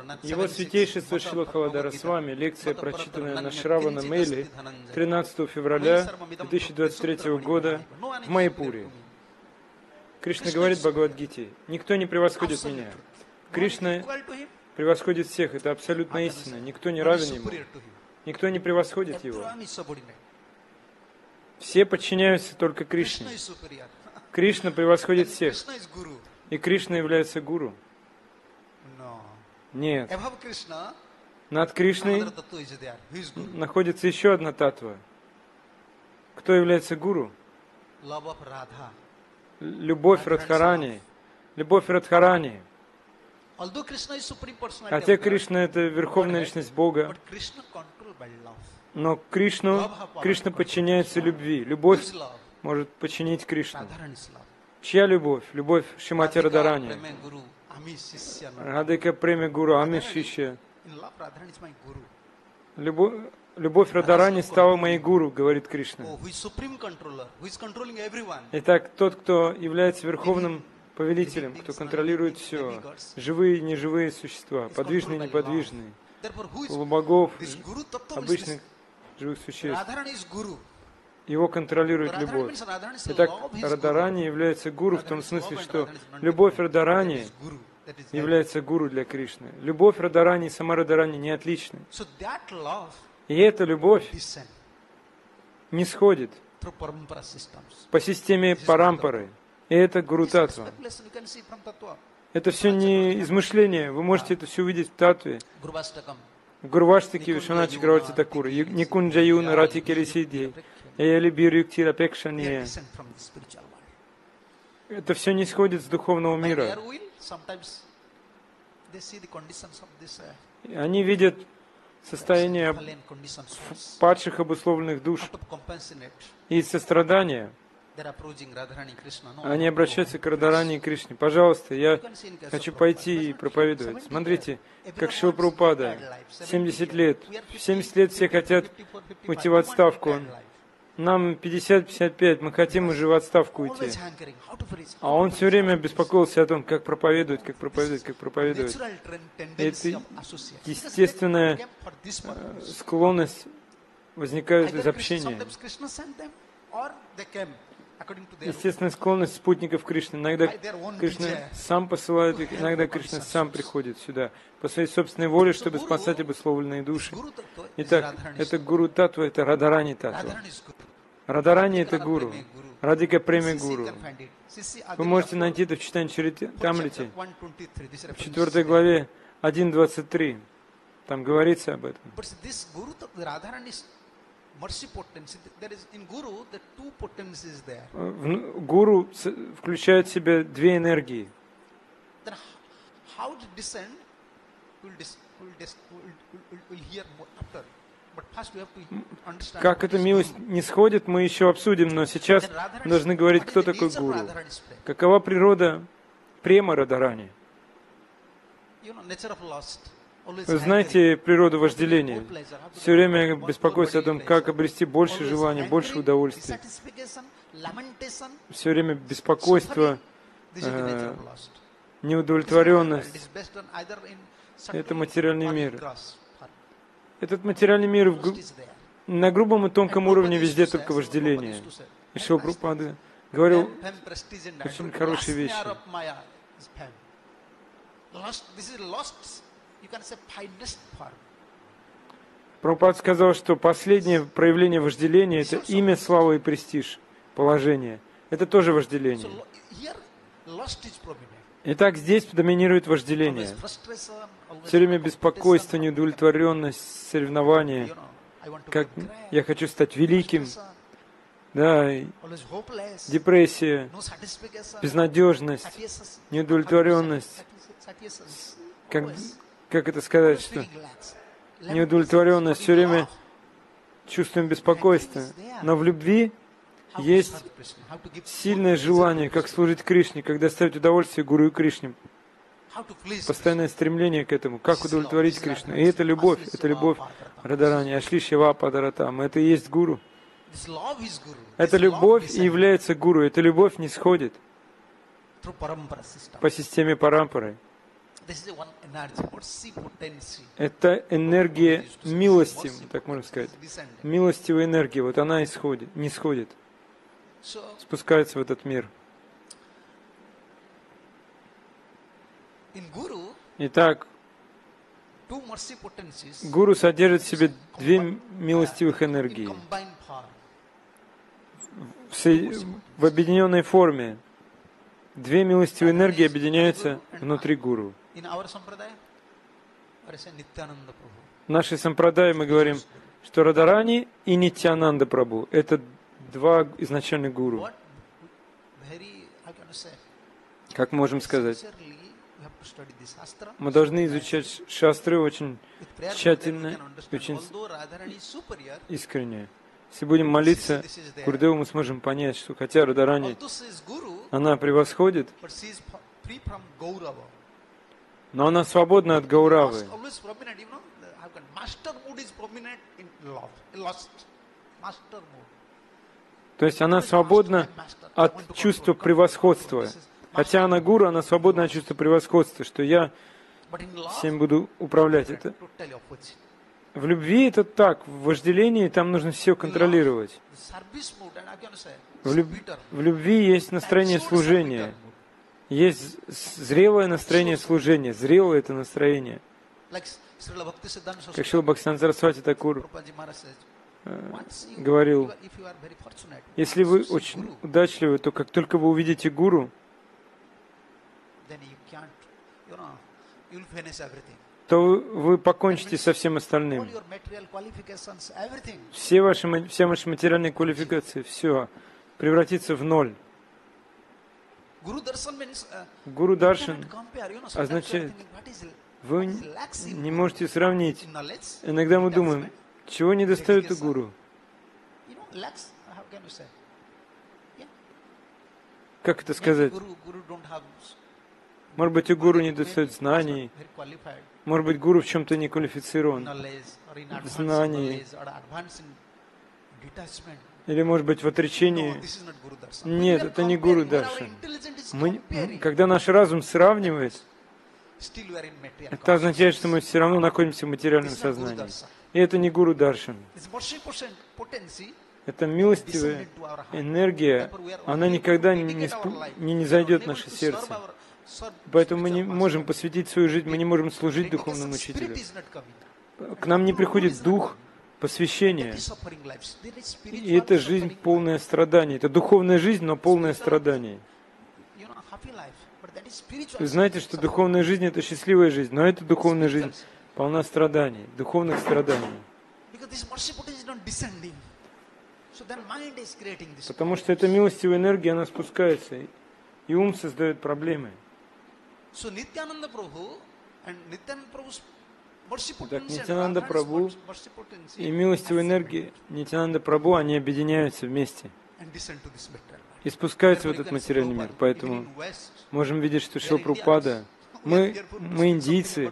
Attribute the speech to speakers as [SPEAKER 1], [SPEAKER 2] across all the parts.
[SPEAKER 1] Его святейшество Шрила Халадара с вами, лекция, прочитанная на Шравана Мейле 13 февраля 2023 года в Майяпуре. Кришна говорит в Бхагавад-гите: «Никто не превосходит меня». Кришна превосходит всех, это абсолютная истина. Никто не равен ему, никто не превосходит его. Все подчиняются только Кришне. Кришна превосходит всех, и Кришна является гуру. Нет. Над Кришной находится еще одна татва. Кто является гуру? Любовь Радхарани. Любовь Радхарани. Хотя Кришна — это Верховная Личность Бога, но Кришна подчиняется любви. Любовь может подчинить Кришну. Чья любовь? Любовь Шримати Радхарани. Радхика Преми Гуру, Ами Шишья. Любовь Радхарани стала моей гуру, говорит Кришна. Итак, тот, кто является верховным повелителем, кто контролирует все, живые и неживые существа, подвижные и неподвижные, полубогов, обычных живых существ, его контролирует любовь. Итак, Радхарани является гуру в том смысле, что любовь Радхарани является гуру для Кришны. Любовь Радхарани и сама Радхарани не отличны. И эта любовь не сходит по системе парампары. И это Гуру Татва. Это все не измышление. Вы можете это все увидеть в Татве. В Гурваштаке Вишванат Чакраварти Такур. Никунджаюна Рати Келисиди. Эяли Бирюктир Апекшания. Это все не сходит с духовного мира. Они видят состояние падших обусловленных душ и сострадания. Они обращаются к Радхарани и Кришне. Пожалуйста, я хочу пойти и проповедовать. Смотрите, как Шрила Прабхупада, 70 лет. В 70 лет все хотят уйти в отставку. Нам 50-55, мы хотим уже в отставку уйти. А он все время беспокоился о том, как проповедовать, как проповедовать, как проповедовать. Это естественная склонность возникает из общения. Естественная склонность спутников Кришны. Иногда Кришна сам посылает их, иногда Кришна сам приходит сюда по своей собственной воле, чтобы спасать обусловленные души. Итак, это Гуру Татва, это Радхарани Татва. Радхарани — это Гуру. Радхика Преми Гуру. Вы можете найти это в читании Чаритамрите, в 4 главе 1.23. Там говорится об этом. Гуру включает в себя две энергии. Как эта милость не сходит, мы еще обсудим, но сейчас мы должны говорить, кто такой гуру. Какова природа према Радхарани? Вы знаете природу вожделения. Все время беспокоиться о том, как обрести больше желаний, больше удовольствия. Все время беспокойство, неудовлетворенность. Это материальный мир. Этот материальный мир на грубом и тонком уровне везде только вожделение. И Шрила Прабхупада говорил очень хорошие вещи. Прабхупада сказал, что последнее проявление вожделения — это имя, слава и престиж, положение. Это тоже вожделение. Итак, здесь доминирует вожделение. Все время беспокойство, неудовлетворенность, соревнования. Как я хочу стать великим. Да, депрессия, безнадежность, неудовлетворенность. Как это сказать, что неудовлетворенность, все время чувствуем беспокойство. Но в любви есть сильное желание, как служить Кришне, как доставить удовольствие Гуру и Кришне. Постоянное стремление к этому, как удовлетворить Кришну. И это любовь Радхарани, Ашлишья Вападаратам. Это и есть Гуру. Эта любовь и является Гуру. Эта любовь не сходит по системе парампары. Это энергия милости, так можно сказать. Милостивая энергия, вот она исходит, не сходит, спускается в этот мир. Итак, гуру содержит в себе две милостивых энергии в объединенной форме. Две милостивые энергии объединяются внутри гуру. В нашей сампрадай мы говорим, что Радарани и Нитьянанда Прабху — это два изначальных гуру. Как можем сказать? Мы должны изучать шастры очень тщательно, очень искренне. Если будем молиться Гурудеву, мы сможем понять, что хотя Радарани, она превосходит, но она свободна от Гауравы. То есть она свободна от чувства превосходства. Хотя она гуру, она свободна от чувства превосходства, что я всем буду управлять. Это. В любви это так, в вожделении там нужно все контролировать. В любви есть настроение служения. Есть зрелое настроение служения. Зрелое это настроение. Как Шрила Бхактисиданта Сарасвати Такур говорил, если вы очень удачливы, то как только вы увидите гуру, то вы покончите со всем остальным. Все ваши материальные квалификации, все превратится в ноль. Гуру Даршан означает, вы не можете сравнить. Иногда мы думаем, чего не достает у гуру? Как это сказать? Может быть, у гуру не достает знаний. Может быть, гуру в чем-то не квалифицирован. В знании. Или, может быть, в отречении. Нет, это не гуру Даршан. Когда наш разум сравнивает, это означает, что мы все равно находимся в материальном сознании. И это не гуру Даршан. Это милостивая энергия, она никогда не зайдет в наше сердце. Поэтому мы не можем посвятить свою жизнь, мы не можем служить духовному учителю. К нам не приходит дух посвящения. И это жизнь полная страданий. Это духовная жизнь, но полная страданий. Вы знаете, что духовная жизнь — это счастливая жизнь, но эта духовная жизнь полна страданий, духовных страданий. Потому что эта милостивая энергия, она спускается, и ум создает проблемы. Так, Нитьянанда Прабху и милостивая энергия Нитьянанда Прабху, они объединяются вместе и спускаются в этот материальный мир. Поэтому можем видеть, что Шрила Прабхупада, мы индийцы,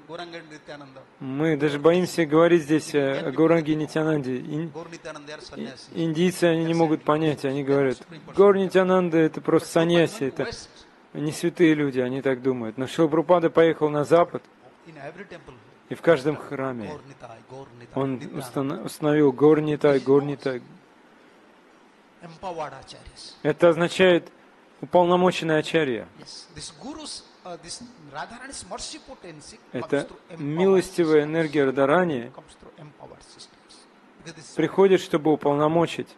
[SPEAKER 1] мы даже боимся говорить здесь о Гауранге и Нитьянанде. Индийцы, они не могут понять, они говорят, Гаур Нитьянанда — это просто саньяси, это не святые люди, они так думают. Но Шрила Прабхупада поехал на Запад, и в каждом храме он установил Гаур Нитай, Гаур Нитай. Это означает уполномоченный ачарья. Это милостивая энергия Радарани приходит, чтобы уполномочить.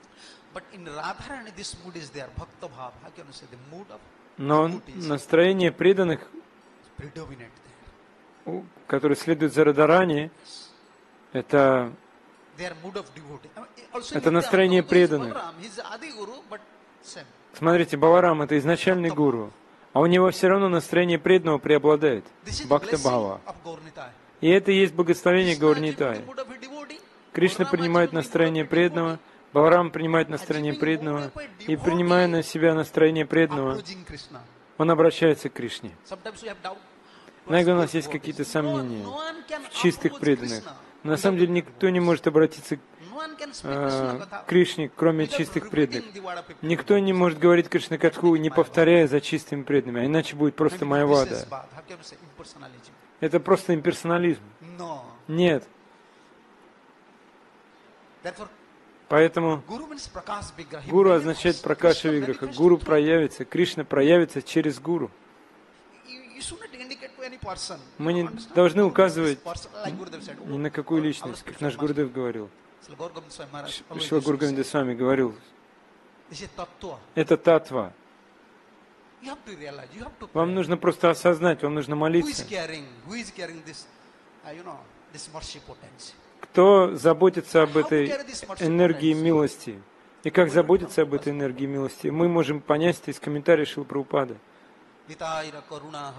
[SPEAKER 1] Но настроение преданных, которые следуют за Радарани, это настроение преданных. Смотрите, Баларам — это изначальный гуру, а у него все равно настроение преданного преобладает. Бхакта-бхава. И это и есть благословение Гаур Нитай. Кришна принимает настроение преданного, Баларам принимает настроение преданного, и принимая на себя настроение преданного, он обращается к Кришне. Иногда у нас есть какие-то сомнения в чистых преданных. Но на самом деле никто не может обратиться Кришне, кроме чистых преданных. Никто не может говорить Кришна-катху, не повторяя за чистыми преданными, а иначе будет просто майявада. Это просто имперсонализм. Нет. Поэтому гуру означает пракаша виграха. Гуру проявится, Кришна проявится через гуру. Мы не должны указывать ни на какую личность, как наш Гурудев говорил. Шрила Гуру Говинда Свами говорил, это татва. Вам нужно просто осознать, вам нужно молиться. Кто заботится об этой энергии милости? И как заботиться об этой энергии милости? Мы можем понять это из комментариев Шрилы Прабхупады. Нитайра каруна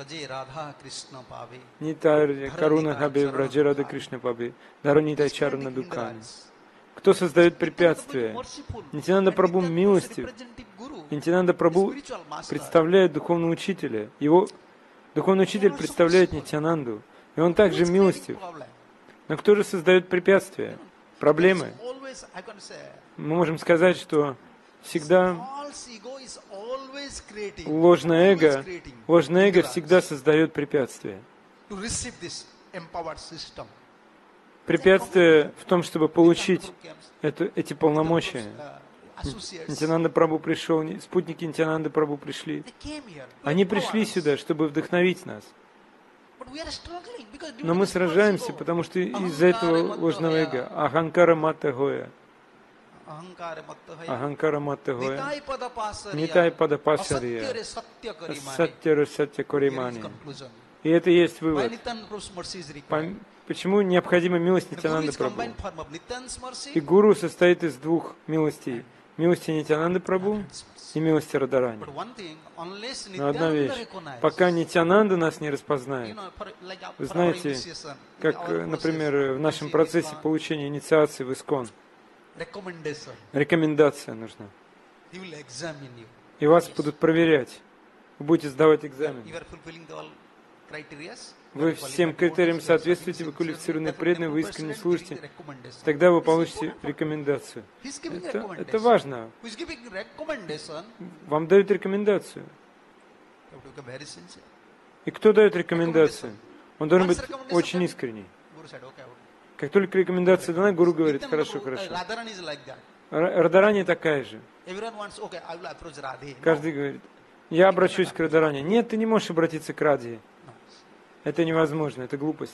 [SPEAKER 1] хабе браджи рада Кришна пабе. Дарунитай чарна дукани. Кто создает препятствия? Нитянанда Прабху милостив. Нитянанда Прабху представляет духовного учителя. Его духовный учитель представляет Нитянанду. И он также милостив. Но кто же создает препятствия? Проблемы? Мы можем сказать, что всегда ложное эго всегда создает препятствия. Препятствие в том, чтобы получить эти полномочия. Нитянанда Прабху пришел, спутники Нитянанды Прабху пришли. Они пришли сюда, чтобы вдохновить нас. Но мы сражаемся, потому что из-за этого ложного эго. Аханкара мата гоя. Аханкара мата гоя. Нитай пада пасария. Саття саття коримани. И это и есть вывод. Почему необходима милость Нитянанды Прабху? И гуру состоит из двух милостей. Милости Нитянанды Прабху и милости Радарани. Но одна вещь. Пока Нитянанда нас не распознает, вы знаете, как, например, в нашем процессе получения инициации в ИСККОН, рекомендация нужна. И вас будут проверять. Вы будете сдавать экзамен. Вы всем критериям соответствуете, вы квалифицированные преданные, вы искренне служите, тогда вы получите рекомендацию. Это важно. Вам дают рекомендацию. И кто дает рекомендацию? Он должен быть очень искренний. Как только рекомендация дана, гуру говорит, хорошо, хорошо. Радарани такая же. Каждый говорит, я обращусь к Радарани. Нет, ты не можешь обратиться к Радхе. Это невозможно, это глупость.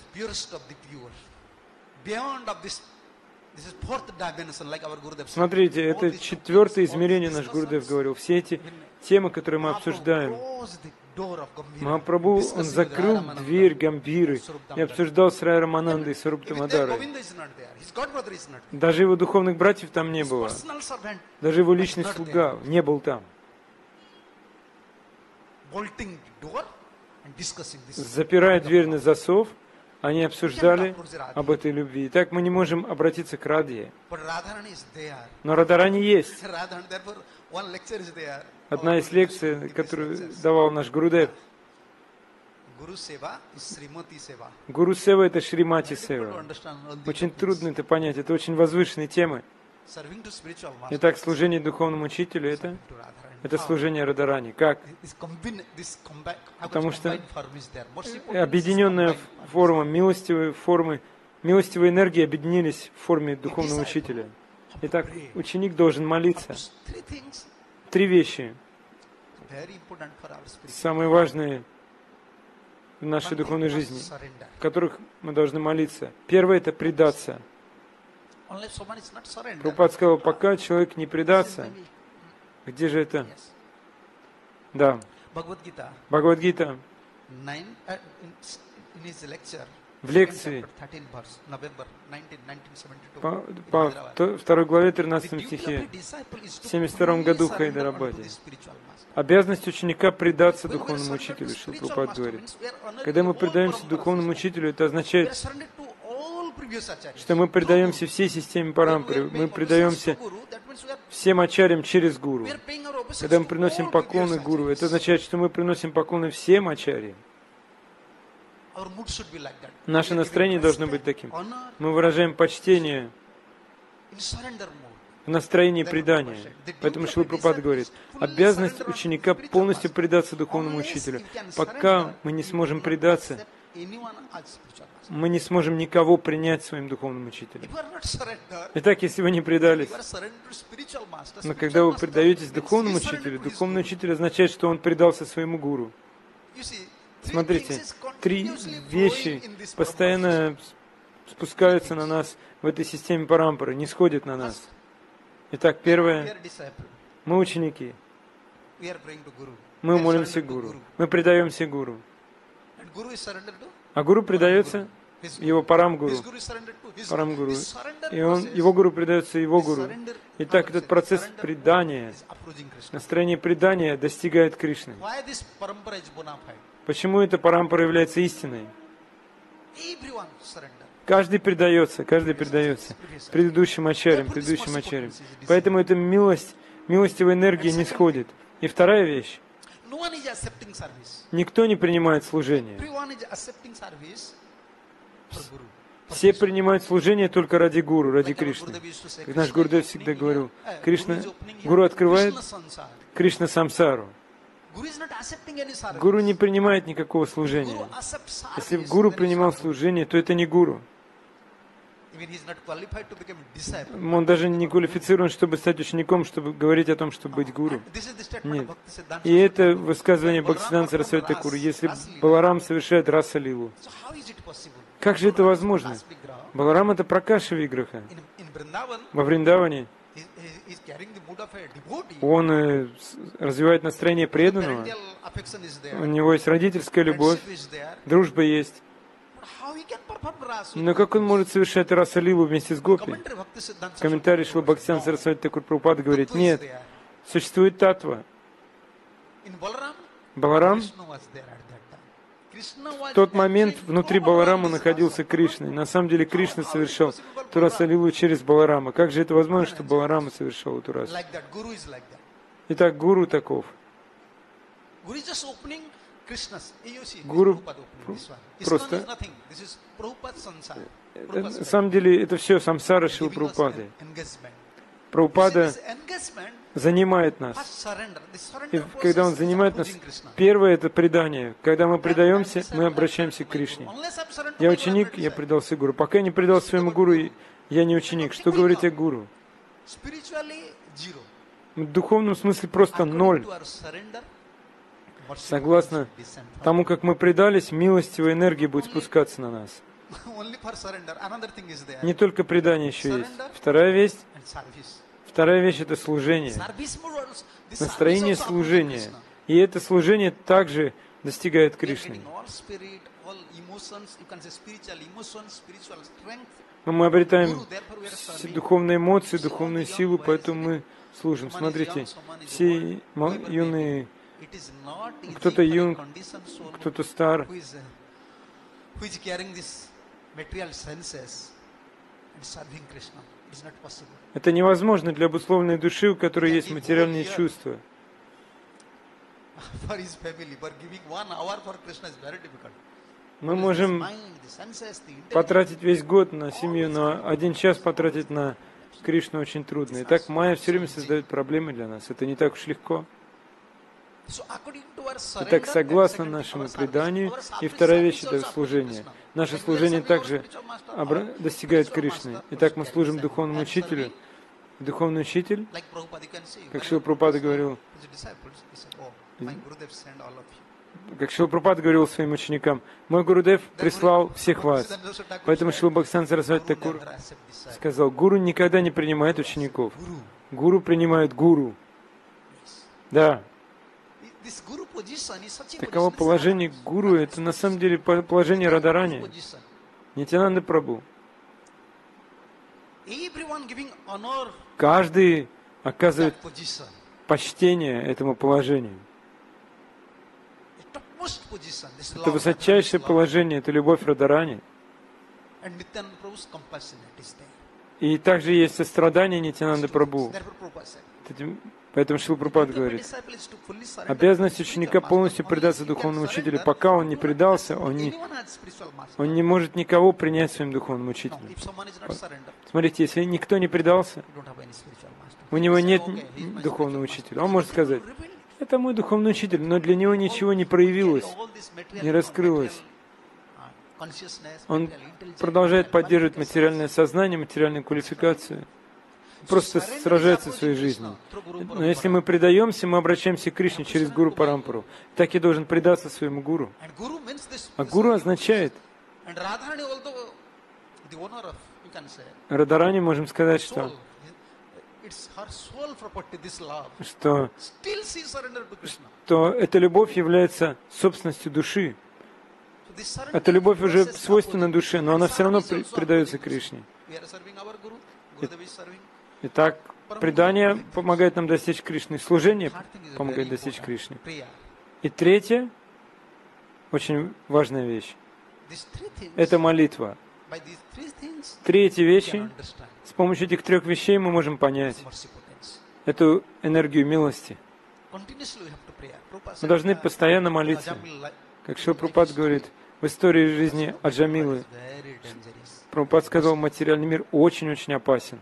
[SPEAKER 1] Смотрите, это четвертое измерение, наш Гурудев говорил. Все эти темы, которые мы обсуждаем. Махапрабху, он закрыл дверь Гамбиры и обсуждал с Рай Раманандой и Саруптамадарой. Даже его духовных братьев там не было. Даже его личный слуга не был там. Запирая дверь на засов, они обсуждали об этой любви. И так мы не можем обратиться к Радхе. Но Радарани есть. Одна из лекций, которую давал наш Гурудев. Гуру Сева — это Шримати Сева. Очень трудно это понять, это очень возвышенные темы. Итак, служение духовному учителю — это служение Радарани. Как? Потому что объединенная форма, милостивые энергии объединились в форме духовного учителя. Итак, ученик должен молиться. 3 вещи, самые важные в нашей духовной жизни, в которых мы должны молиться. Первое — это предаться. Прабхупада сказал, пока человек не предаться, где же это? Да. Бхагавад-гита. В лекции по 2 главе 13 стихе, в 72 году Хайдарабаде. Обязанность ученика предаться духовному учителю, Шрила Прабхупада говорит. Когда мы предаемся духовному учителю, это означает, что мы предаемся всей системе парампары, мы предаемся всем ачарьям через гуру. Когда мы приносим поклоны гуру, это означает, что мы приносим поклоны всем ачарьям. Наше настроение должно быть таким. Мы выражаем почтение в настроении предания. Поэтому Шрила Прабхупада говорит, обязанность ученика полностью предаться духовному учителю. Пока мы не сможем предаться, мы не сможем никого принять своим духовным учителем. Итак, если вы не предались, но когда вы предаетесь духовному учителю, духовный учитель означает, что он предался своему гуру. Смотрите, 3 вещи постоянно спускаются на нас в этой системе парампары, не сходят на нас. Итак, первое, мы ученики. Мы молимся Гуру. Мы предаемся Гуру. А Гуру предается его Парам-гуру. Парам-гуру. И его Гуру предается его Гуру. Итак, этот процесс предания, настроение предания достигает Кришны. Почему эта парампара является истиной? Каждый предается предыдущим ачарьям. Поэтому эта милостивая энергия не сходит. И вторая вещь. Никто не принимает служение. Все принимают служение только ради Гуру, ради Кришны. Как наш Гурудев всегда говорил, Гуру открывает Кришна самсару. Гуру не принимает никакого служения. Если бы Гуру принимал служение, то это не Гуру. Он даже не квалифицирован, чтобы стать учеником, чтобы говорить о том, чтобы быть гуру. Нет. И это высказывание Бхактисиданта Сарасвати Такура. Если Баларам совершает раса-лилу, как же это возможно? Баларам — это Пракаша Виграха. Во Вриндаване он развивает настроение преданного. У него есть родительская любовь, дружба есть. Но как он может совершать раса-лилу вместе с гопи? Комментарий Шрила Бхактисиданта Сарасвати Такур Прабхупада говорит, нет, существует татва. Баларам, в тот момент внутри Баларама находился Кришна. И на самом деле Кришна совершал эту раса-лилу через Баларама. Как же это возможно, что Баларама совершал эту расу? Итак, Гуру таков. Гуру просто... На самом деле это все самсара Шрилы Прабхупады. Прабхупада занимает нас. И когда он занимает нас, первое — это предание. Когда мы предаемся, мы обращаемся к Кришне. Я ученик, я предался Гуру. Пока я не предал своему Гуру, я не ученик. Что говорить о Гуру? В духовном смысле просто ноль. Согласно тому, как мы предались, милостивая энергия будет спускаться на нас. Не только предание еще есть. Вторая вещь — это служение. Настроение служения. И это служение также достигает Кришны. Мы обретаем духовные эмоции, духовную силу, поэтому мы служим. Смотрите, все юные, кто-то юн, кто-то стар, это невозможно для обусловленной души, у которой есть материальные чувства. Мы можем потратить весь год на семью, но 1 час потратить на Кришну очень трудно. Итак, майя все время создает проблемы для нас. Это не так уж легко. Итак, согласно нашему преданию, и вторая вещь — это служение. Наше служение также достигает Кришны. Итак, мы служим духовному учителю. Духовный учитель, как Шрила Прабхупада говорил, своим ученикам, мой Гурудев прислал всех вас. Поэтому Шрила Бхактисиданта Сарасвати Такур сказал, Гуру никогда не принимает учеников. Гуру принимает Гуру. Да. Таково положение Гуру, это на самом деле положение Радарани, Нитьянанда Прабху. Каждый оказывает почтение этому положению. Это высочайшее положение, это любовь Радарани. И также есть сострадание Нитьянанда Прабху. Поэтому Шрила Прабхупада говорит, обязанность ученика полностью предаться духовному учителю. Пока он не предался, он не может никого принять своим духовным учителем. Смотрите, если никто не предался, у него нет духовного учителя. Он может сказать, это мой духовный учитель, но для него ничего не проявилось, не раскрылось. Он продолжает поддерживать материальное сознание, материальную квалификацию, просто сражается в своей жизни. Но если мы предаемся, мы обращаемся к Кришне через Гуру Парампару. Так и должен предаться своему Гуру. А Гуру означает, Радарани, можем сказать, что эта любовь является собственностью души. Эта любовь уже свойственна душе, но она все равно предается Кришне. Итак, предание помогает нам достичь Кришны, служение помогает достичь Кришны. И третье, очень важная вещь, это молитва. Три эти вещи, с помощью этих трех вещей мы можем понять эту энергию милости. Мы должны постоянно молиться. Как Шрила Прабхупада говорит, в истории жизни Аджамилы, Прабхупада сказал, материальный мир очень-очень опасен.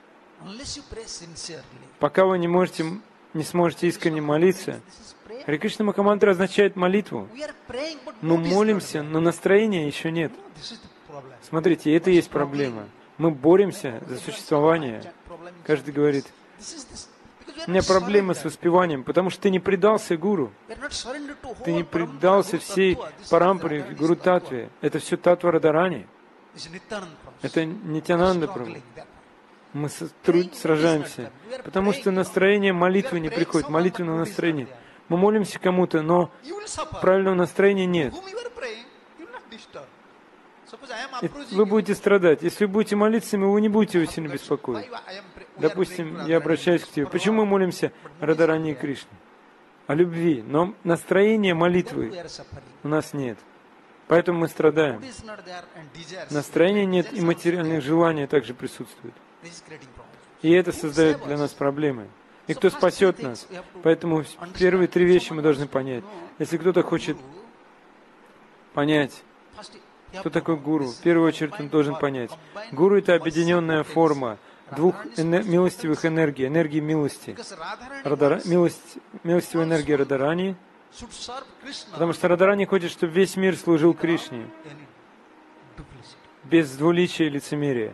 [SPEAKER 1] Пока вы не сможете искренне молиться, Харе Кришна Махамантра означает молитву. Мы молимся, но настроения еще нет. Смотрите, это и есть проблема. Мы боремся за существование. Каждый говорит, у меня проблемы с воспеванием, потому что ты не предался Гуру. Ты не предался всей Парампаре, Гуру Татве. Это все Татва Радарани. Это Нитьянанда Прабху. Мы сражаемся, потому что настроение молитвы не приходит, молитвенного настроения. Мы молимся кому-то, но правильного настроения нет. И вы будете страдать. Если вы будете молиться, вы не будете его сильно беспокоить. Допустим, я обращаюсь к тебе. Почему мы молимся Радарани и Кришне? О любви. Но настроения молитвы у нас нет. Поэтому мы страдаем. Настроения нет, и материальных желаний также присутствуют. И это создает для нас проблемы. И кто спасет нас? Поэтому первые три вещи мы должны понять. Если кто-то хочет понять, кто такой Гуру, в первую очередь он должен понять. Гуру — это объединенная форма двух милостивых энергий, энергии милости. Милостивая энергия Радарани, потому что Радарани хочет, чтобы весь мир служил Кришне, без двуличия и лицемерия.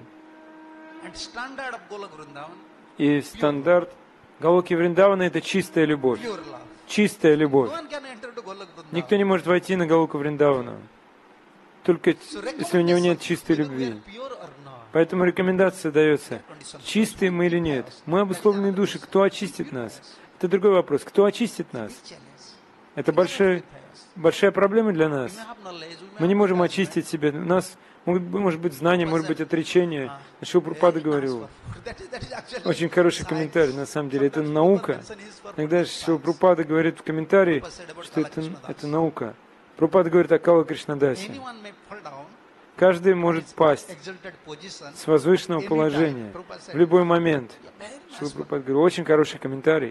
[SPEAKER 1] И стандарт Галоки Вриндавана — это чистая любовь. Чистая любовь. Никто не может войти на Галоку Вриндавану, только если у него нет чистой любви. Поэтому рекомендация дается, чистые мы или нет. Мы обусловленные души, кто очистит нас? Это другой вопрос. Кто очистит нас? Это большая проблема для нас. Мы не можем очистить себя. У нас может быть знание, может быть отречение. Шрила Прабхупада говорил. Очень хороший комментарий, на самом деле. Это наука. Иногда Шрила Прабхупада говорит в комментарии, что это наука. Прабхупада говорит о Кала Кришнадасе. Каждый может пасть с возвышенного положения в любой момент. Шрила Прабхупада говорит, очень хороший комментарий.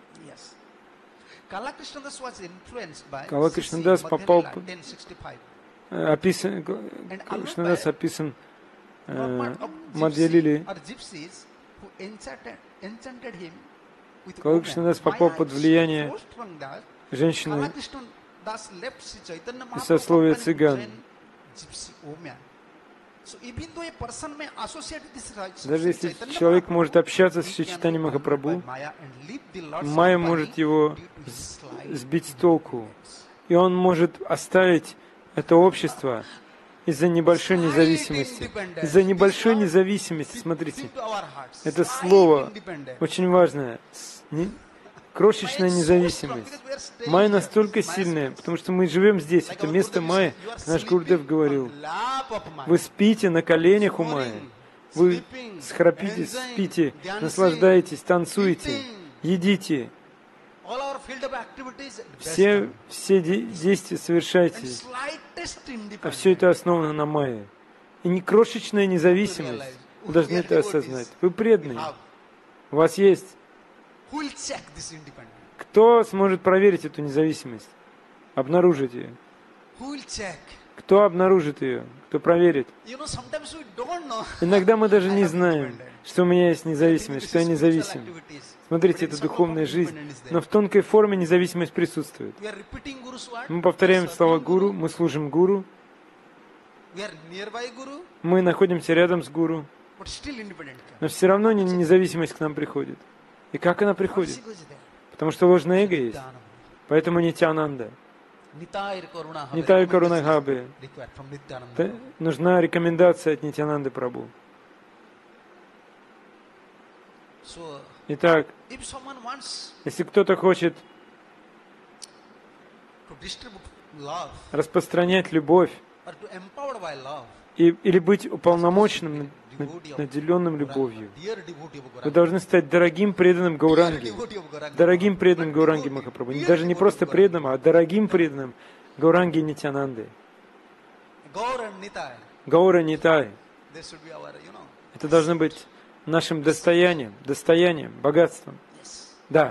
[SPEAKER 1] Кала Кришнадас попал... Кришнадас описан Мадья-лиле. Кала Кришнадас попал под влияние женщины из сословия цыган. Даже если человек может общаться с Чайтаньей Махапрабху, майя может его сбить с толку, и он может оставить это общество из-за небольшой независимости. Из-за небольшой независимости, смотрите, это слово очень важное. Крошечная независимость. Майя настолько сильная, потому что мы живем здесь. Это место Майи. Наш Гурудев говорил, вы спите на коленях у Майи. Вы схрапите, спите, наслаждаетесь, танцуете, едите. Все действия совершайте. А все это основано на Майе. И не крошечная независимость. Вы должны это осознать. Вы преданные. У вас есть Кто сможет проверить эту независимость? Обнаружить ее? Кто обнаружит ее? Кто проверит? Иногда мы даже не знаем, что у меня есть независимость, что я независим. Смотрите, это духовная жизнь. Но в тонкой форме независимость присутствует. Мы повторяем слова гуру, мы служим гуру, мы находимся рядом с гуру, но все равно независимость к нам приходит. И как она приходит? Потому что ложное эго есть. Поэтому Нитьянанда. Нитай Каруна Габе. Нужна рекомендация от Нитьянанды Прабху. Итак, если кто-то хочет распространять любовь или быть уполномоченным, наделенным любовью, вы должны стать дорогим преданным Гауранги, дорогим преданным Гауранги Махапрабху. Даже не просто преданным, а дорогим преданным Гауранги Нитьянанды. Гаура Нитай. Это должно быть нашим достоянием, богатством. Да.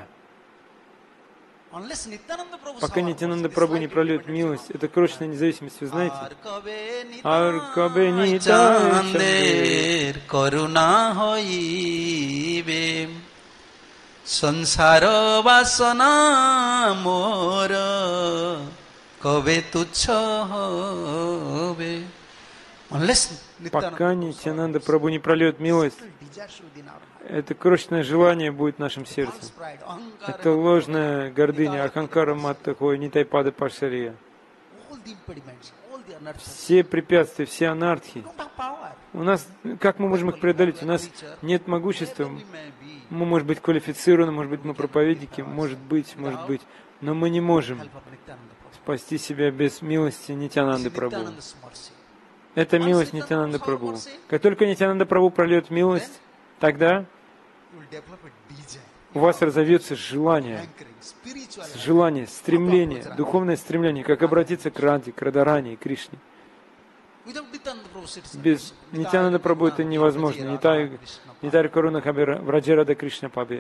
[SPEAKER 1] Пока Нитьянанда Прабху не прольет милость, это крошечная независимость, вы знаете? Аркабе Нитай
[SPEAKER 2] Каруна хоибе Sansara vasana mora Кабе туча хобе.
[SPEAKER 1] Пока Нитьянанда Прабху не прольет милость, это крошечное желание будет в нашем сердце. Это ложная гордыня, аханкара маттахой, нитайпада пашария. Все препятствия, все анархии. У нас, как мы можем их преодолеть? У нас нет могущества. Мы, может быть, квалифицированы, может быть, мы проповедники, может быть, но мы не можем спасти себя без милости Нитьянанды Прабху. Это милость Нитьянанды Прабху. Как только Нитьянанда Прабху прольет милость, тогда у вас разовьется желание, стремление, духовное стремление, как обратиться к Раде, к Радарани и Кришне. Без Нитьянанда Прабху это невозможно. Нитай Каруна Хабе Враджа Рада Кришна Пабе.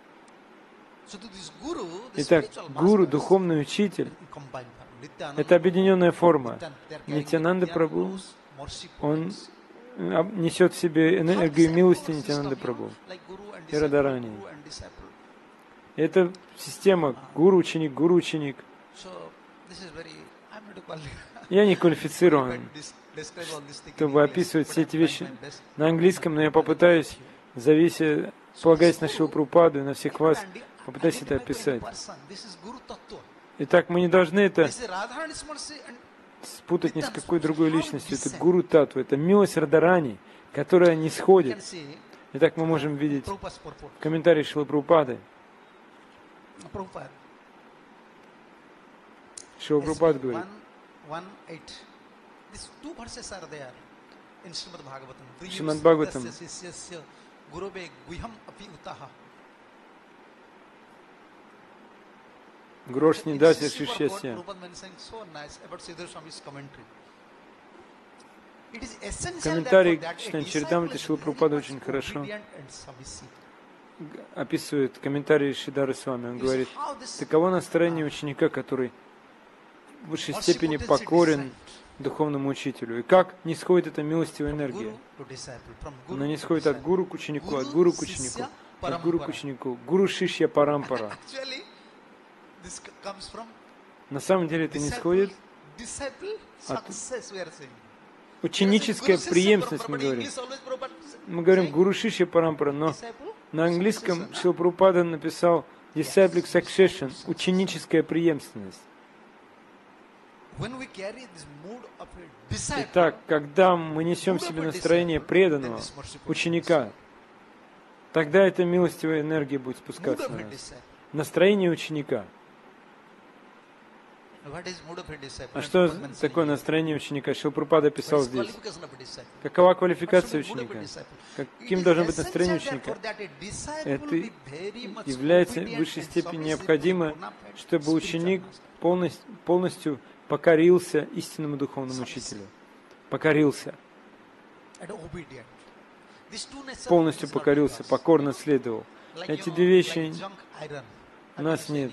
[SPEAKER 1] Итак, гуру, духовный учитель, это объединенная форма. Нитьянанда Прабху, он несет в себе энергию милости Нитьянанды Прабху и Радарани. Это система гуру-ученик. Я не квалифицирован, чтобы описывать все эти вещи на английском, но я попытаюсь, полагаясь на Шрилу Прабхупаду и на всех вас, попытаюсь это описать. Итак, мы не должны это спутать ни с какой другой личностью. Это гуру татва, это милость Радарани, которая не сходит. Итак, мы можем видеть в комментарии Шрилы Прабхупады. Шрила Прабхупада говорит, Шримад Бхагаватам, Грош не даст шишьяся. Комментарий к Чайтанья Шрилы Прабхупады очень хорошо описывает комментарий Шридхара Свами. Он говорит, таково настроение ученика, который в высшей степени покорен духовному учителю. И как не сходит эта милостивая энергия? Она не сходит от гуру к ученику, от гуру к ученику, от гуру к ученику. Гуру шишья парампара. На самом деле это не сходит от ученическая преемственность, мы говорим. Мы говорим гуру шишья парампара, но на английском Шрила Прабхупада написал disciplic succession, ученическая преемственность. Итак, когда мы несем в себе настроение преданного ученика, тогда эта милостивая энергия будет спускаться на нас. Настроение ученика. А что такое настроение ученика? Шрила Прабхупада писал здесь. Какова квалификация ученика? Каким должно быть настроение ученика? Это является в высшей степени необходимо, чтобы ученик полностью покорился истинному духовному учителю. Покорился. Полностью покорился, покорно следовал. Эти две вещи у нас нет.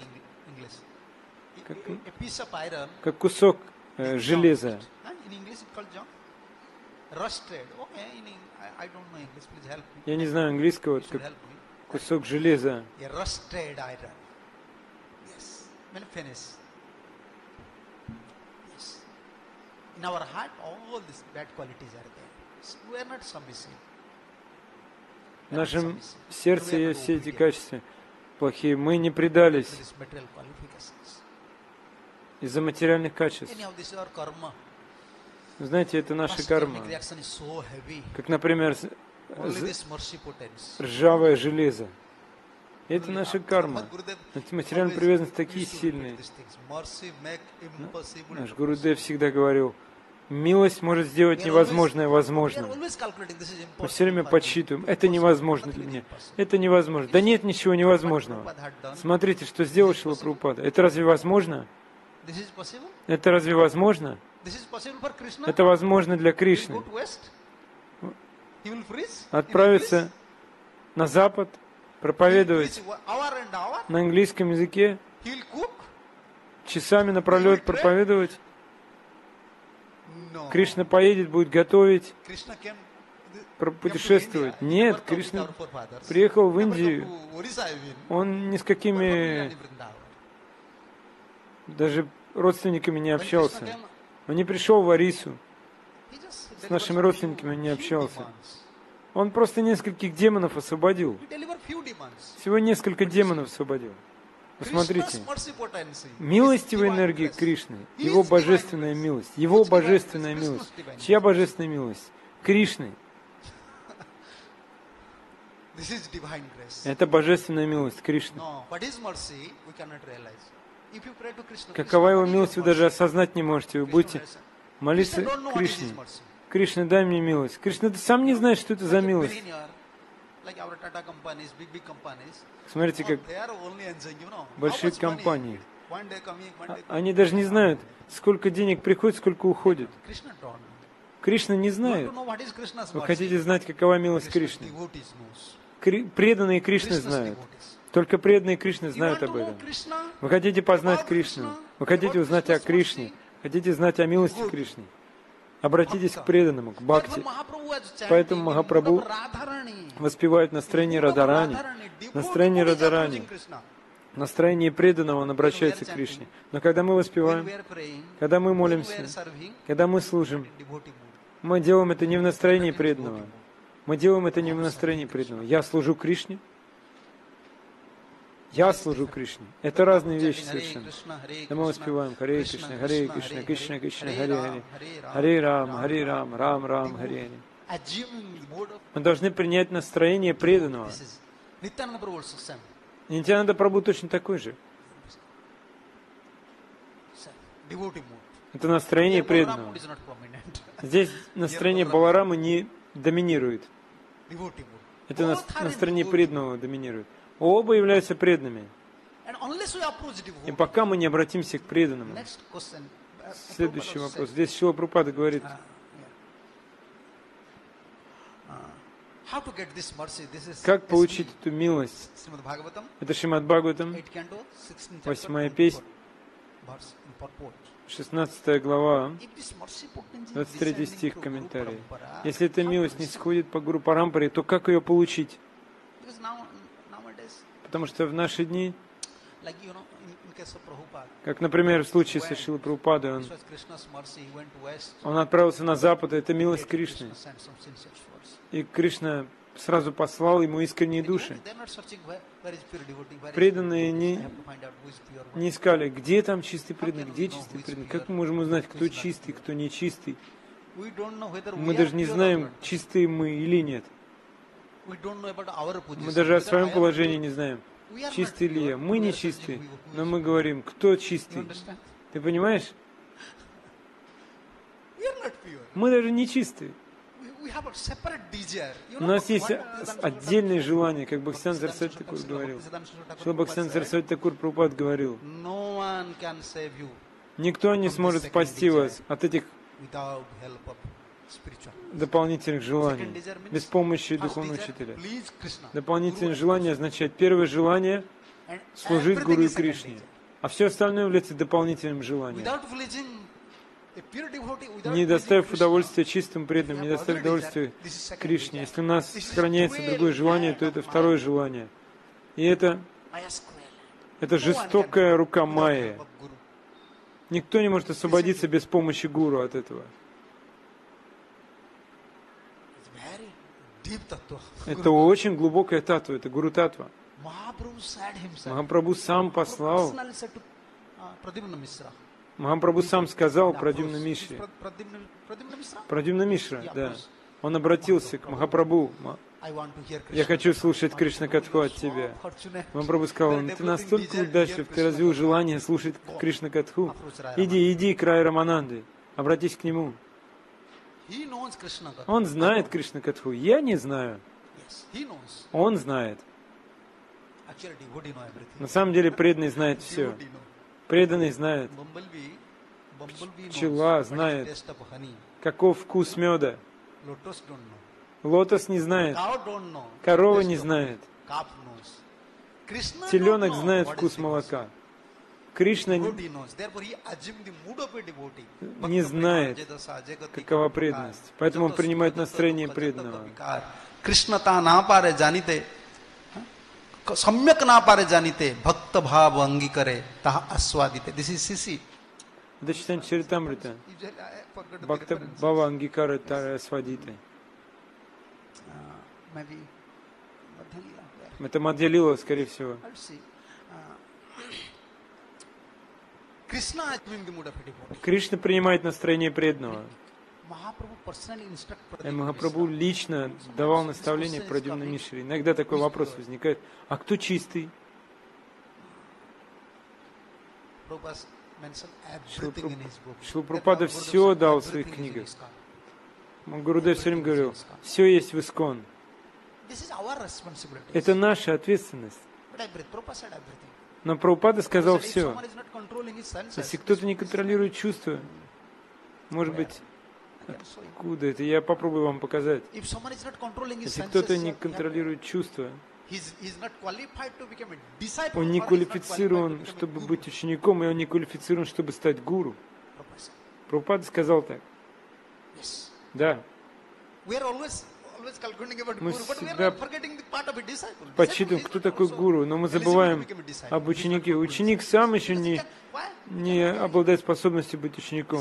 [SPEAKER 1] Как кусок железа. Я не знаю английского, вот как кусок железа. В нашем сердце есть все эти качества плохие. Мы не предались из-за материальных качеств. Знаете, это наша карма. Как, например, ржавое железо. Это наша карма. Эти материальные привязанности такие сильные. Наш Гурудев всегда говорил, милость может сделать невозможное возможным. Мы все время подсчитываем, это невозможно для меня. Это невозможно. Да нет ничего невозможного. Смотрите, что сделал Шрила Прабхупада. Это разве возможно? Это разве возможно? Это возможно для Кришны. Отправиться на Запад, проповедовать на английском языке, часами напролет проповедовать. Кришна поедет, будет готовить, путешествовать. Нет, Кришна приехал в Индию. Он ни с какими даже родственниками не общался. Он не пришел в Орису. С нашими родственниками он не общался. Он просто нескольких демонов освободил. Всего несколько демонов освободил. Посмотрите. Милостивая энергия Кришны, Его божественная милость. Его божественная милость. Чья божественная милость? Кришны. Это божественная милость Кришны. Какова Его милость, вы даже осознать не можете. Вы будете молиться Кришне. Кришна, дай мне милость. Кришна, ты сам не знаешь, что это за милость. Смотрите, как большие компании. Они даже не знают, сколько денег приходит, сколько уходит. Кришна не знает. Вы хотите знать, какова милость Кришны? Преданные Кришны знают. Только преданные Кришны знают об этом. Вы хотите познать Кришну? Вы хотите узнать о Кришне? Хотите знать о милости Кришны? Обратитесь к преданному, к бхакти. Поэтому Махапрабху воспевает настроение Радарани. Настроение Радарани. Настроение преданного, он обращается к Кришне. Но когда мы воспеваем, когда мы молимся, когда мы служим, мы делаем это не в настроении преданного. Мы делаем это не в настроении преданного. Я служу Кришне. Я служу Кришне. Это разные вещи совершенно. Да мы воспеваем Харе Кришна, Кришна, Кришна, Харе Харе, Харе Рам, Рам Рам, Харе Харе. Мы должны принять настроение преданного. Нитьянанда Прабху точно такой же. Это настроение преданного. Здесь настроение Баларамы не доминирует. Это настроение преданного доминирует. Оба являются преданными. И пока мы не обратимся к преданному. Следующий вопрос. Здесь Шрила Прабхупада говорит, как получить эту милость? Это Шримад Бхагаватам, 8 песня, 16 глава, 23 стих в комментарии. Если эта милость не сходит по Гуру Парампаре, то как ее получить? Потому что в наши дни, как, например, в случае со Шрилой Прабхупадой, он отправился на Запад, это милость Кришны. И Кришна сразу послал ему искренние души. Преданные не искали, где там чистый преданный, где чистый преданный. Как мы можем узнать, кто чистый, кто нечистый? Мы даже не знаем, чистые мы или нет. Мы даже о своем положении не знаем. Чистый ли я? Мы не чистые, но мы говорим, кто чистый. Ты понимаешь? Мы даже не чистые. У нас есть отдельное желание, как Бхактисиданта Сарасвати Такур говорил. Что Бхактисиданта Сарасвати Такур Прабхупад говорил. Никто не сможет спасти вас от этих дополнительных желаний, без помощи духовного учителя. Дополнительное желание означает первое желание служить Гуру и Кришне, а все остальное является дополнительным желанием. Не доставив удовольствия чистым преданным, не доставив удовольствия Кришне. Если у нас сохраняется другое желание, то это второе желание. И это жестокая рука Майи. Никто не может освободиться без помощи Гуру от этого. Это очень глубокая татва, это Гуру татва. Махапрабху сам послал, Махапрабху сам сказал Прадьюмна Мишре. Прадьюмна Мишра, да. Он обратился к Махапрабху. Я хочу слушать Кришна Катху от тебя. Махапрабху сказал, ты настолько удачлив, ты развил желание слушать Кришна Катху. Иди к Рай Рамананде, обратись к нему. Он знает Кришна Катху, я не знаю. Он знает. На самом деле преданный знает все. Преданный знает. Пчела знает, каков вкус меда. Лотос не знает. Корова не знает. Теленок знает вкус молока. Кришна не знает, какова преданность. Поэтому он принимает настроение преданного.
[SPEAKER 2] Кришната на паре जानिते सम्यक ना पारे जानिते भक्त भाव अंगीकरे ताहा आस्वादिते. This is Sisi.
[SPEAKER 1] Это читание Чаритамрита. Бхакта Бхава Ангикара Тара Асвадиты. Это Мадья-лила, скорее всего. Кришна принимает настроение преданного. И Махапрабху лично давал наставление Прадьюмна Мишре. Иногда такой вопрос возникает: а кто чистый? Шрила Прабхупада все дал в своих книгах. Гурудев все время говорил, все есть в Искон. Это наша ответственность. Но Прабхупада сказал все. Если кто-то не контролирует чувства, может быть, откуда это? Я попробую вам показать. Если кто-то не контролирует чувства, он не квалифицирован, чтобы быть учеником, и он не квалифицирован, чтобы стать гуру. Прабхупада сказал так. Да. Мы всегда подсчитываем, кто такой гуру, но мы забываем об ученике. Ученик сам еще не обладает способностью быть учеником.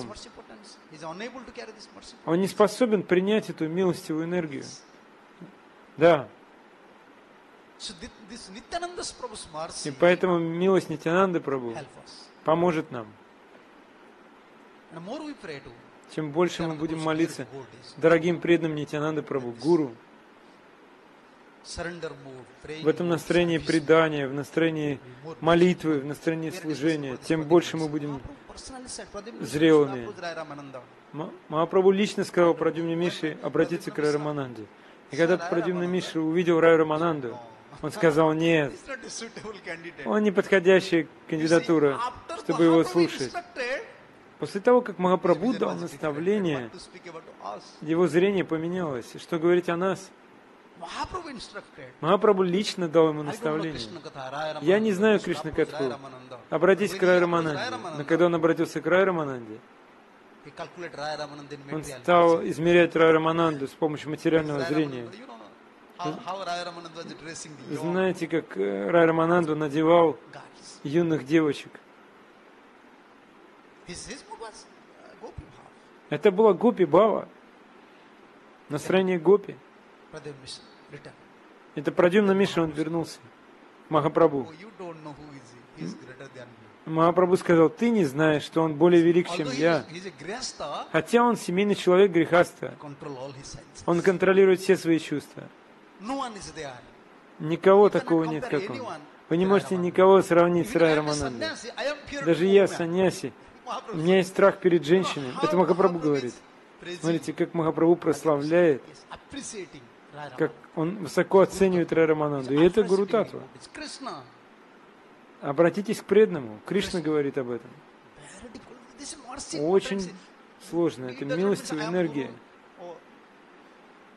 [SPEAKER 1] Он не способен принять эту милостивую энергию. Да. И поэтому милость Нитьянанды Прабху поможет нам. Чем больше мы будем молиться дорогим преданным Нитьянанды Прабху, Гуру, в этом настроении предания, в настроении молитвы, в настроении служения, тем больше мы будем зрелыми. Махапрабху лично сказал Прадьюмне Мишре обратиться к Рай Рамананде. И когда Прадьюмна Мишра увидел Рай Рамананду, он сказал: нет, он не подходящая кандидатура, чтобы его слушать. После того, как Махапрабху дал наставление, его зрение поменялось. И что говорить о нас? Махапрабху лично дал ему наставление. Я не знаю Кришна Катху. Обратись к Рай Рамананде. Но когда он обратился к Рай Рамананде, он стал измерять Рай Рамананду с помощью материального зрения. Вы знаете, как Рай Рамананду надевал юных девочек? Это была Гопи Бхава. Настроение Гопи. Это Прадьюмна Мишра, он вернулся. Махапрабху. Махапрабху сказал: ты не знаешь, что он более велик, чем я. Хотя он семейный человек грехаста. Он контролирует все свои чувства. Никого такого нет, как он. Вы не можете никого сравнить с Рай Раманандой. Даже я, саньяси, у меня есть страх перед женщиной. Это Махапрабху говорит. Смотрите, как Махапрабху прославляет, как он высоко оценивает Рай Рамананду. И это Гуру Татва. Обратитесь к преданному. Кришна говорит об этом. Очень сложно. Это милостивая энергия.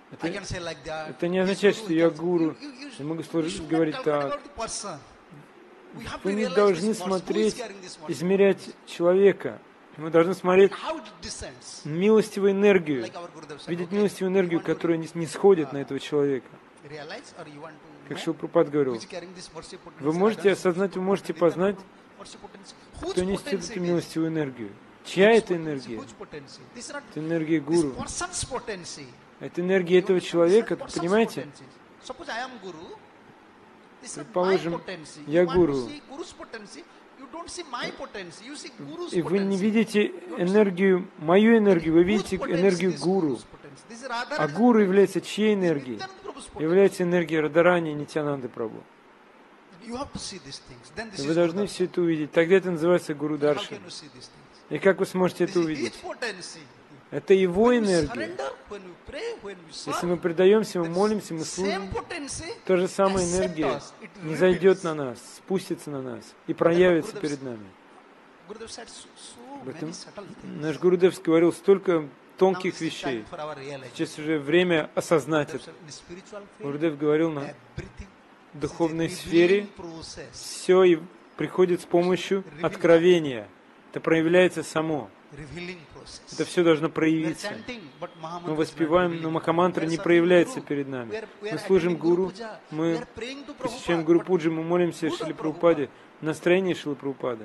[SPEAKER 2] I can say like that.
[SPEAKER 1] Это не
[SPEAKER 2] He's
[SPEAKER 1] означает,
[SPEAKER 2] guru,
[SPEAKER 1] что
[SPEAKER 2] he
[SPEAKER 1] я
[SPEAKER 2] can-
[SPEAKER 1] гуру.
[SPEAKER 2] you
[SPEAKER 1] Я могу
[SPEAKER 2] should not
[SPEAKER 1] говорить
[SPEAKER 2] calculate
[SPEAKER 1] так.
[SPEAKER 2] about the person. We have to
[SPEAKER 1] Вы не
[SPEAKER 2] realize
[SPEAKER 1] должны
[SPEAKER 2] this mercy. Who is
[SPEAKER 1] смотреть,
[SPEAKER 2] carrying this mercy?
[SPEAKER 1] измерять человека. Мы должны смотреть
[SPEAKER 2] How it descends.
[SPEAKER 1] милостивую энергию,
[SPEAKER 2] Like our Gurudev said,
[SPEAKER 1] видеть
[SPEAKER 2] okay,
[SPEAKER 1] милостивую
[SPEAKER 2] you
[SPEAKER 1] энергию,
[SPEAKER 2] want to
[SPEAKER 1] которая не сходит на этого человека.
[SPEAKER 2] realize or you want to
[SPEAKER 1] Как
[SPEAKER 2] know
[SPEAKER 1] Шрила Прабхупада
[SPEAKER 2] who
[SPEAKER 1] говорил,
[SPEAKER 2] is carrying this mercy potency?
[SPEAKER 1] вы можете
[SPEAKER 2] Radha,
[SPEAKER 1] осознать, вы можете
[SPEAKER 2] Nityananda,
[SPEAKER 1] познать,
[SPEAKER 2] mercy potency. Whose
[SPEAKER 1] кто несет
[SPEAKER 2] potency
[SPEAKER 1] эту
[SPEAKER 2] it is?
[SPEAKER 1] милостивую энергию. Чья это
[SPEAKER 2] Whose
[SPEAKER 1] энергия?
[SPEAKER 2] potency? This is not
[SPEAKER 1] Это энергия
[SPEAKER 2] this
[SPEAKER 1] гуру.
[SPEAKER 2] person's potency.
[SPEAKER 1] Это энергия этого человека,
[SPEAKER 2] Person's
[SPEAKER 1] понимаете?
[SPEAKER 2] potency. Suppose I am guru. This is my
[SPEAKER 1] Предположим,
[SPEAKER 2] potency.
[SPEAKER 1] я
[SPEAKER 2] You want
[SPEAKER 1] гуру.
[SPEAKER 2] to see guru's potency, you don't see my potency, you see guru's
[SPEAKER 1] И вы не
[SPEAKER 2] potency.
[SPEAKER 1] видите энергию, мою энергию, вы видите
[SPEAKER 2] Whose potency
[SPEAKER 1] энергию
[SPEAKER 2] is
[SPEAKER 1] гуру.
[SPEAKER 2] guru's potency? This is Radha
[SPEAKER 1] А
[SPEAKER 2] Rani's
[SPEAKER 1] гуру
[SPEAKER 2] potency.
[SPEAKER 1] является чьей энергией?
[SPEAKER 2] Nityananda Prabhu's potency.
[SPEAKER 1] Является энергией Радарани и Нитянанды Прабху.
[SPEAKER 2] You have to see these things. Then this
[SPEAKER 1] И
[SPEAKER 2] is
[SPEAKER 1] вы должны
[SPEAKER 2] Guru
[SPEAKER 1] все это увидеть. Тогда это называется Гуру
[SPEAKER 2] Darshan. How
[SPEAKER 1] Даршан.
[SPEAKER 2] can you see these things?
[SPEAKER 1] И как вы сможете
[SPEAKER 2] This
[SPEAKER 1] это
[SPEAKER 2] is his
[SPEAKER 1] увидеть?
[SPEAKER 2] potency.
[SPEAKER 1] Это его
[SPEAKER 2] When we
[SPEAKER 1] энергия.
[SPEAKER 2] surrender, when we pray, when we
[SPEAKER 1] Если
[SPEAKER 2] serve,
[SPEAKER 1] мы предаемся, мы
[SPEAKER 2] that
[SPEAKER 1] молимся, мы
[SPEAKER 2] same
[SPEAKER 1] служим,
[SPEAKER 2] potency
[SPEAKER 1] та же самая
[SPEAKER 2] accept
[SPEAKER 1] энергия
[SPEAKER 2] us. It
[SPEAKER 1] не зайдет
[SPEAKER 2] reveals.
[SPEAKER 1] на нас, спустится на нас и проявится перед нами.
[SPEAKER 2] Gurudev said so
[SPEAKER 1] Поэтому
[SPEAKER 2] many subtle things.
[SPEAKER 1] наш Гурудев говорил столько
[SPEAKER 2] Now
[SPEAKER 1] тонких
[SPEAKER 2] this is
[SPEAKER 1] вещей.
[SPEAKER 2] time for our realization.
[SPEAKER 1] Сейчас уже время осознать
[SPEAKER 2] Gurudev
[SPEAKER 1] это.
[SPEAKER 2] said, in spiritual field,
[SPEAKER 1] Гурудев говорил на
[SPEAKER 2] everything
[SPEAKER 1] духовной
[SPEAKER 2] is a
[SPEAKER 1] сфере
[SPEAKER 2] revealing process.
[SPEAKER 1] все приходит с помощью откровения. Это проявляется само.
[SPEAKER 2] Revealing process.
[SPEAKER 1] Это все должно
[SPEAKER 2] We are
[SPEAKER 1] проявиться.
[SPEAKER 2] chanting, but Mahamantra
[SPEAKER 1] Мы
[SPEAKER 2] is not
[SPEAKER 1] воспеваем,
[SPEAKER 2] revealing.
[SPEAKER 1] но Махамантра
[SPEAKER 2] We are
[SPEAKER 1] не
[SPEAKER 2] serving
[SPEAKER 1] проявляется
[SPEAKER 2] Guru.
[SPEAKER 1] перед нами.
[SPEAKER 2] We are
[SPEAKER 1] Мы служим
[SPEAKER 2] attending
[SPEAKER 1] Гуру,
[SPEAKER 2] Guru Puja. We
[SPEAKER 1] мы
[SPEAKER 2] are praying to
[SPEAKER 1] посещаем
[SPEAKER 2] Prabhupada,
[SPEAKER 1] Гуру
[SPEAKER 2] but
[SPEAKER 1] Пуджи, мы молимся
[SPEAKER 2] Guru
[SPEAKER 1] Шриле
[SPEAKER 2] Prabhupada.
[SPEAKER 1] Прабхупаде в настроении Шрилы Прабхупады.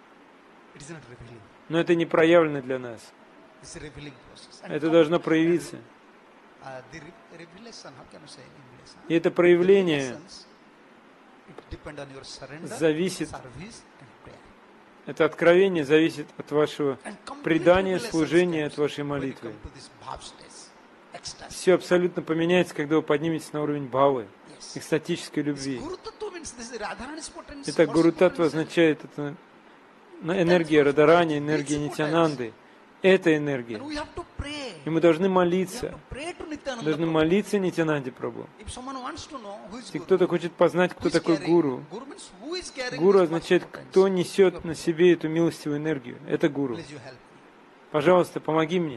[SPEAKER 2] It is not revealing.
[SPEAKER 1] Но это не проявлено для нас.
[SPEAKER 2] It's a revealing process. And
[SPEAKER 1] Это
[SPEAKER 2] come-
[SPEAKER 1] должно проявиться.
[SPEAKER 2] The revelation, how can you say in English?
[SPEAKER 1] И это проявление
[SPEAKER 2] Revelations, it depend on your surrender,
[SPEAKER 1] зависит,
[SPEAKER 2] service and prayer.
[SPEAKER 1] это откровение зависит от вашего
[SPEAKER 2] And complete
[SPEAKER 1] предания,
[SPEAKER 2] revelation
[SPEAKER 1] служения,
[SPEAKER 2] steps
[SPEAKER 1] от вашей
[SPEAKER 2] when you
[SPEAKER 1] молитвы.
[SPEAKER 2] come to this bhav stage, ecstasy.
[SPEAKER 1] Все абсолютно поменяется, когда вы подниметесь на уровень бхавы,
[SPEAKER 2] Yes.
[SPEAKER 1] экстатической
[SPEAKER 2] This
[SPEAKER 1] любви.
[SPEAKER 2] Guru Tattva means this is Radharani's potency,
[SPEAKER 1] Итак,
[SPEAKER 2] mercy
[SPEAKER 1] Гуру Татва
[SPEAKER 2] potency.
[SPEAKER 1] означает это энергия Радарани, энергия Нитянанды. Это энергия.
[SPEAKER 2] And we have to pray.
[SPEAKER 1] И мы должны
[SPEAKER 2] We have
[SPEAKER 1] молиться.
[SPEAKER 2] to pray to Nityananda
[SPEAKER 1] Должны
[SPEAKER 2] Prabhu.
[SPEAKER 1] молиться Нитянанде Прабху.
[SPEAKER 2] If someone wants to know who is
[SPEAKER 1] Если
[SPEAKER 2] Guru,
[SPEAKER 1] кто-то хочет познать,
[SPEAKER 2] who
[SPEAKER 1] кто
[SPEAKER 2] is
[SPEAKER 1] такой
[SPEAKER 2] carrying-
[SPEAKER 1] гуру,
[SPEAKER 2] Guru means who is carrying
[SPEAKER 1] гуру
[SPEAKER 2] this
[SPEAKER 1] означает,
[SPEAKER 2] mercy potency.
[SPEAKER 1] кто несет на себе эту милостивую энергию. Это гуру.
[SPEAKER 2] Please you help me.
[SPEAKER 1] Пожалуйста, помоги мне.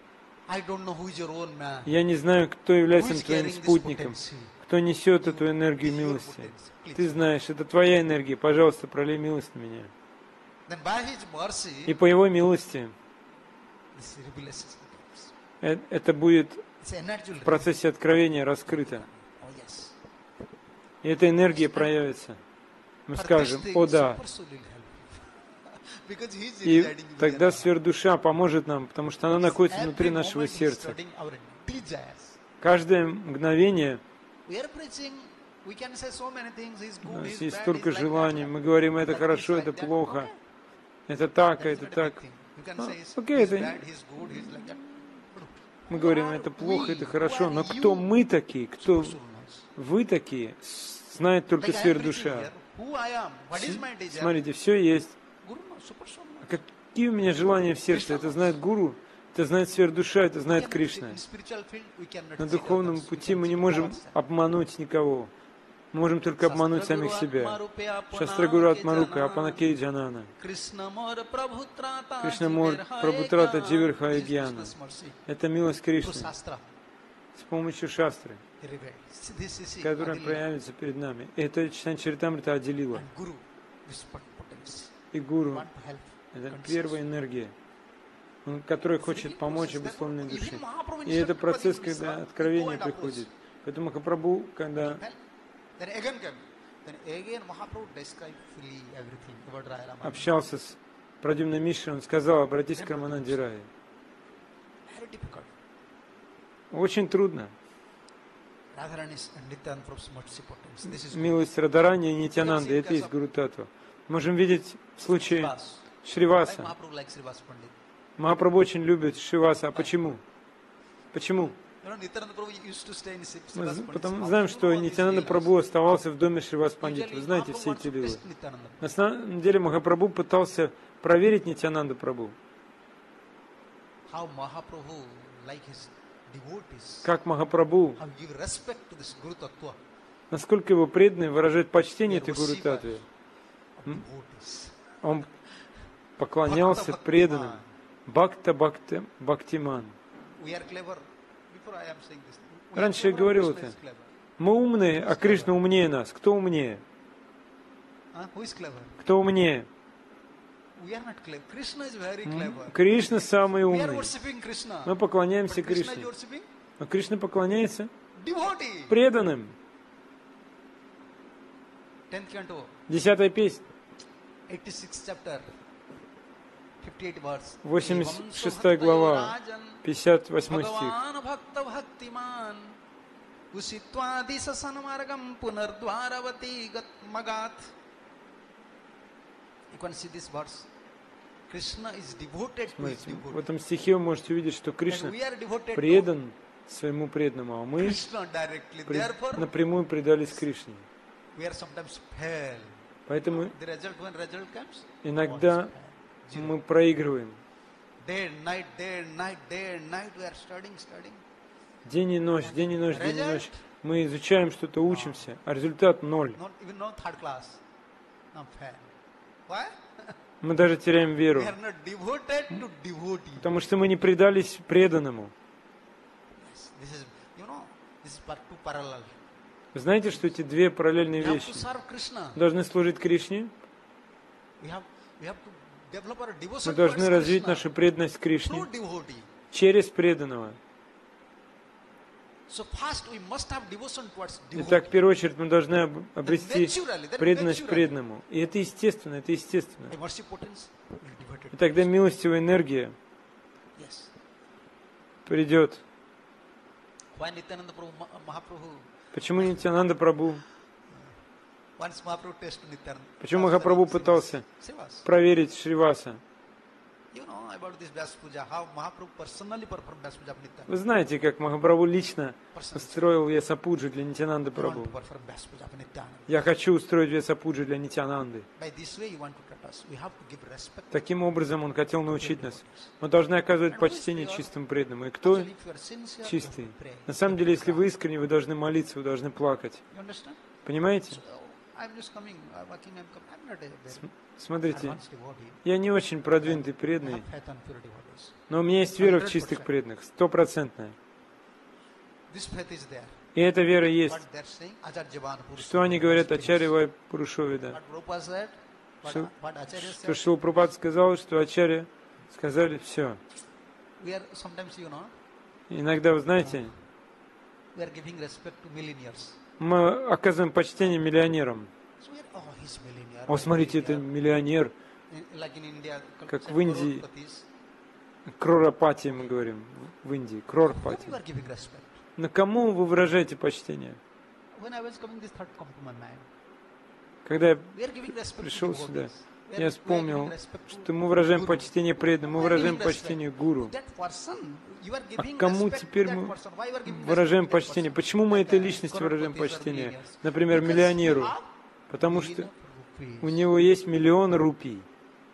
[SPEAKER 2] I don't know who is your own man.
[SPEAKER 1] Я не знаю, кто
[SPEAKER 2] Who
[SPEAKER 1] является
[SPEAKER 2] is
[SPEAKER 1] твоим
[SPEAKER 2] carrying this
[SPEAKER 1] спутником,
[SPEAKER 2] potency?
[SPEAKER 1] кто несет эту энергию
[SPEAKER 2] It is your
[SPEAKER 1] милости.
[SPEAKER 2] potency. Please.
[SPEAKER 1] Ты знаешь, это твоя энергия. Пожалуйста, пролей милость на меня.
[SPEAKER 2] Then by his mercy,
[SPEAKER 1] И по его милости
[SPEAKER 2] this revelation comes.
[SPEAKER 1] это будет
[SPEAKER 2] It's energy.
[SPEAKER 1] в процессе откровения раскрыто.
[SPEAKER 2] Oh yes.
[SPEAKER 1] И эта энергия проявится. Мы
[SPEAKER 2] For
[SPEAKER 1] скажем:
[SPEAKER 2] this thing,
[SPEAKER 1] о да.
[SPEAKER 2] Super Soul will help. Because he is
[SPEAKER 1] И
[SPEAKER 2] residing
[SPEAKER 1] тогда
[SPEAKER 2] within us.
[SPEAKER 1] сверхдуша поможет нам, потому что она находится внутри
[SPEAKER 2] Every
[SPEAKER 1] нашего
[SPEAKER 2] moment he is
[SPEAKER 1] сердца.
[SPEAKER 2] studying our desires.
[SPEAKER 1] Каждое мгновение
[SPEAKER 2] We are preaching, we can say so many things, he's
[SPEAKER 1] у
[SPEAKER 2] good,
[SPEAKER 1] нас
[SPEAKER 2] he's
[SPEAKER 1] есть
[SPEAKER 2] bad,
[SPEAKER 1] столько
[SPEAKER 2] he's like
[SPEAKER 1] желаний.
[SPEAKER 2] that.
[SPEAKER 1] Мы говорим: это
[SPEAKER 2] Like
[SPEAKER 1] хорошо,
[SPEAKER 2] this,
[SPEAKER 1] это
[SPEAKER 2] like that.
[SPEAKER 1] плохо,
[SPEAKER 2] Okay.
[SPEAKER 1] это так,
[SPEAKER 2] That is
[SPEAKER 1] это
[SPEAKER 2] not a
[SPEAKER 1] так.
[SPEAKER 2] big thing. You can
[SPEAKER 1] А,
[SPEAKER 2] say he's,
[SPEAKER 1] окей,
[SPEAKER 2] he's
[SPEAKER 1] это-
[SPEAKER 2] bad, he's good, he's like that.
[SPEAKER 1] Мы
[SPEAKER 2] Who
[SPEAKER 1] говорим:
[SPEAKER 2] are
[SPEAKER 1] это плохо,
[SPEAKER 2] we?
[SPEAKER 1] это
[SPEAKER 2] Who
[SPEAKER 1] хорошо.
[SPEAKER 2] are
[SPEAKER 1] Но
[SPEAKER 2] you?
[SPEAKER 1] кто мы такие, кто
[SPEAKER 2] Super Soul knows.
[SPEAKER 1] вы такие, знает только
[SPEAKER 2] Like I am preaching
[SPEAKER 1] сверхдуша.
[SPEAKER 2] here, who I am, what is my desire?
[SPEAKER 1] Смотрите, все есть.
[SPEAKER 2] Guru knows, Super Soul knows.
[SPEAKER 1] Какие у меня желания в сердце? Это знает Гуру, это знает сверхдуша, это знает Кришна.
[SPEAKER 2] In spiritual field, we cannot
[SPEAKER 1] На
[SPEAKER 2] cheat
[SPEAKER 1] духовном
[SPEAKER 2] others. We
[SPEAKER 1] пути
[SPEAKER 2] can
[SPEAKER 1] мы не
[SPEAKER 2] cheat
[SPEAKER 1] можем
[SPEAKER 2] ourselves.
[SPEAKER 1] обмануть никого. Мы можем только обмануть самих себя. Шастра Гуру Атмарука, Апанакей Джанана.
[SPEAKER 2] Кришна Мор Прабхутрата
[SPEAKER 1] Дживерхая Гьяна. Это милость Кришны с помощью шастры, которая проявится перед нами. И это Читань Чаритамрита отделила. И Гуру — это первая энергия, которая хочет помочь обусловленной душе. И это процесс, когда откровение приходит. Поэтому Махапрабху, когда общался с Прадюмной Мишрой, он сказал: обратись к Рамананде Рае. Очень трудно. Милость Радарани и Нитянанды — это и есть Гуру Татва. Можем видеть в случае Шриваса. Махапрабху очень любит Шриваса. А почему? Почему? Мы потому знаем, что Нитянанда Прабху оставался в доме Шривас Пандита. Вы знаете все эти лилы. На самом деле Махапрабху пытался проверить Нитянанда Прабху. Как Махапрабху, насколько его преданные выражают почтение этой Гуру Татве. Он поклонялся преданным. Бхактиман.
[SPEAKER 2] Before I am saying this, we are
[SPEAKER 1] Раньше я
[SPEAKER 2] clever,
[SPEAKER 1] говорил
[SPEAKER 2] Krishna
[SPEAKER 1] это.
[SPEAKER 2] is clever.
[SPEAKER 1] Мы умные, а Кришна умнее нас. Кто умнее?
[SPEAKER 2] Who is clever?
[SPEAKER 1] Кто умнее?
[SPEAKER 2] We are not clever. Krishna is very clever.
[SPEAKER 1] Кришна самый
[SPEAKER 2] We are
[SPEAKER 1] умный.
[SPEAKER 2] worshipping Krishna.
[SPEAKER 1] Мы поклоняемся
[SPEAKER 2] But Krishna
[SPEAKER 1] Кришне.
[SPEAKER 2] is worshipping
[SPEAKER 1] А Кришна поклоняется
[SPEAKER 2] devotee.
[SPEAKER 1] преданным.
[SPEAKER 2] 10th canto,
[SPEAKER 1] 10-я песня,
[SPEAKER 2] 86th chapter, 58 verse.
[SPEAKER 1] 86 глава, 58 стих.
[SPEAKER 2] Bhagavan bhakta bhaktiman usitva disasana margam punardvaravati magat. You can see this verse. Krishna is devoted to his
[SPEAKER 1] Смотрите, в
[SPEAKER 2] devotee.
[SPEAKER 1] этом стихе вы можете увидеть, что
[SPEAKER 2] And
[SPEAKER 1] Кришна
[SPEAKER 2] we are devoted to
[SPEAKER 1] предан своему преданному, а мы
[SPEAKER 2] Krishna directly. Therefore,
[SPEAKER 1] напрямую предались Кришне.
[SPEAKER 2] we are sometimes fail.
[SPEAKER 1] Поэтому
[SPEAKER 2] The result, when result comes,
[SPEAKER 1] иногда мы проигрываем.
[SPEAKER 2] day and night, day and night, day and night, we are studying.
[SPEAKER 1] День и ночь, день и ночь, день и ночь. Мы изучаем что-то, учимся, а результат ноль.
[SPEAKER 2] Not even no third class. No fail. Why?
[SPEAKER 1] Мы даже теряем веру,
[SPEAKER 2] We are not devoted to devotee.
[SPEAKER 1] потому что мы не предались преданному.
[SPEAKER 2] This is, this is two parallel.
[SPEAKER 1] Вы знаете, что эти две параллельные
[SPEAKER 2] We have
[SPEAKER 1] вещи?
[SPEAKER 2] to serve Krishna.
[SPEAKER 1] Мы должны служить Кришне,
[SPEAKER 2] We have to develop our devotion
[SPEAKER 1] мы должны
[SPEAKER 2] towards
[SPEAKER 1] развить
[SPEAKER 2] Krishna
[SPEAKER 1] нашу преданность Кришне
[SPEAKER 2] through devotee.
[SPEAKER 1] через преданного.
[SPEAKER 2] So first we must have devotion towards devotee.
[SPEAKER 1] Итак, в первую очередь мы должны обрести
[SPEAKER 2] Naturally,
[SPEAKER 1] преданность
[SPEAKER 2] naturally.
[SPEAKER 1] преданному. И это естественно, это естественно.
[SPEAKER 2] A mercy potence will be devoted.
[SPEAKER 1] И тогда милостивая энергия
[SPEAKER 2] Yes.
[SPEAKER 1] придет.
[SPEAKER 2] Why Nityananda Mahaprabhu?
[SPEAKER 1] Почему Нитьянанда Прабху?
[SPEAKER 2] Once Mahaprabhu tested Nityananda.
[SPEAKER 1] Почему Махапрабху пытался
[SPEAKER 2] Sivas.
[SPEAKER 1] проверить Шриваса?
[SPEAKER 2] You know about this Vyasa Puja, how Mahaprabhu personally performed Vyasa Puja of Nityananda.
[SPEAKER 1] Вы знаете, как Махапрабху лично устроил Вьясапуджу для Нитьянанды
[SPEAKER 2] You want
[SPEAKER 1] Прабху.
[SPEAKER 2] to perform Vyasa Puja of Nityananda.
[SPEAKER 1] Я хочу устроить Вьясапуджу для Нитьянанды.
[SPEAKER 2] By this way you want to cut us. We have to give respect.
[SPEAKER 1] Таким образом он хотел научить нас. Мы должны оказывать почтение чистым преданным. И кто
[SPEAKER 2] Actually, if you are sincere, you
[SPEAKER 1] чистый?
[SPEAKER 2] have to pray.
[SPEAKER 1] На самом деле, если вы искренне, вы должны молиться, вы должны плакать.
[SPEAKER 2] You understand?
[SPEAKER 1] Понимаете?
[SPEAKER 2] So, I'm just coming, working, I'm not a very
[SPEAKER 1] Смотрите,
[SPEAKER 2] advanced devotee.
[SPEAKER 1] я не очень продвинутый
[SPEAKER 2] I
[SPEAKER 1] преданный,
[SPEAKER 2] have faith on pure devotees.
[SPEAKER 1] но у меня есть вера в чистых преданных, 100%.
[SPEAKER 2] This faith is there.
[SPEAKER 1] И эта вера есть.
[SPEAKER 2] What they're saying, Ajarjavan Purush.
[SPEAKER 1] Что они говорят о Ачарья Пурушовида?
[SPEAKER 2] What Prabhupada said,
[SPEAKER 1] Что,
[SPEAKER 2] what Acharya
[SPEAKER 1] что
[SPEAKER 2] said.
[SPEAKER 1] Шрила Прабхупада сказал, что Ачарья сказали все.
[SPEAKER 2] We are sometimes,
[SPEAKER 1] Иногда, вы знаете,
[SPEAKER 2] we are giving respect to millionaires.
[SPEAKER 1] мы оказываем почтение миллионерам.
[SPEAKER 2] So we are, oh, he's millionaire.
[SPEAKER 1] О, смотрите, это миллионер,
[SPEAKER 2] Like in India,
[SPEAKER 1] как
[SPEAKER 2] say
[SPEAKER 1] в Индии.
[SPEAKER 2] crorepati's.
[SPEAKER 1] Крорапати мы говорим в Индии,
[SPEAKER 2] Whom
[SPEAKER 1] Крорпати.
[SPEAKER 2] you are giving respect?
[SPEAKER 1] На кому вы выражаете почтение?
[SPEAKER 2] When I was coming, this thought come to my mind.
[SPEAKER 1] Когда я
[SPEAKER 2] We are giving respect
[SPEAKER 1] пришел
[SPEAKER 2] to
[SPEAKER 1] сюда,
[SPEAKER 2] devotees. We are
[SPEAKER 1] я
[SPEAKER 2] giving
[SPEAKER 1] вспомнил,
[SPEAKER 2] respect to
[SPEAKER 1] что мы выражаем
[SPEAKER 2] guru.
[SPEAKER 1] почтение преданным, мы
[SPEAKER 2] We are
[SPEAKER 1] выражаем
[SPEAKER 2] giving
[SPEAKER 1] почтение
[SPEAKER 2] respect
[SPEAKER 1] гуру.
[SPEAKER 2] to that person. You are
[SPEAKER 1] А
[SPEAKER 2] giving
[SPEAKER 1] кому
[SPEAKER 2] respect to
[SPEAKER 1] теперь
[SPEAKER 2] that
[SPEAKER 1] мы
[SPEAKER 2] person. Why you are giving
[SPEAKER 1] выражаем
[SPEAKER 2] respect to that
[SPEAKER 1] почтение?
[SPEAKER 2] person?
[SPEAKER 1] Почему мы этой
[SPEAKER 2] Like,
[SPEAKER 1] личности выражаем
[SPEAKER 2] crorepati's or
[SPEAKER 1] почтение?
[SPEAKER 2] millionaires.
[SPEAKER 1] Например,
[SPEAKER 2] Because
[SPEAKER 1] миллионеру.
[SPEAKER 2] you have
[SPEAKER 1] Потому
[SPEAKER 2] million
[SPEAKER 1] что
[SPEAKER 2] rupees.
[SPEAKER 1] у него есть 1 000 000 рупий.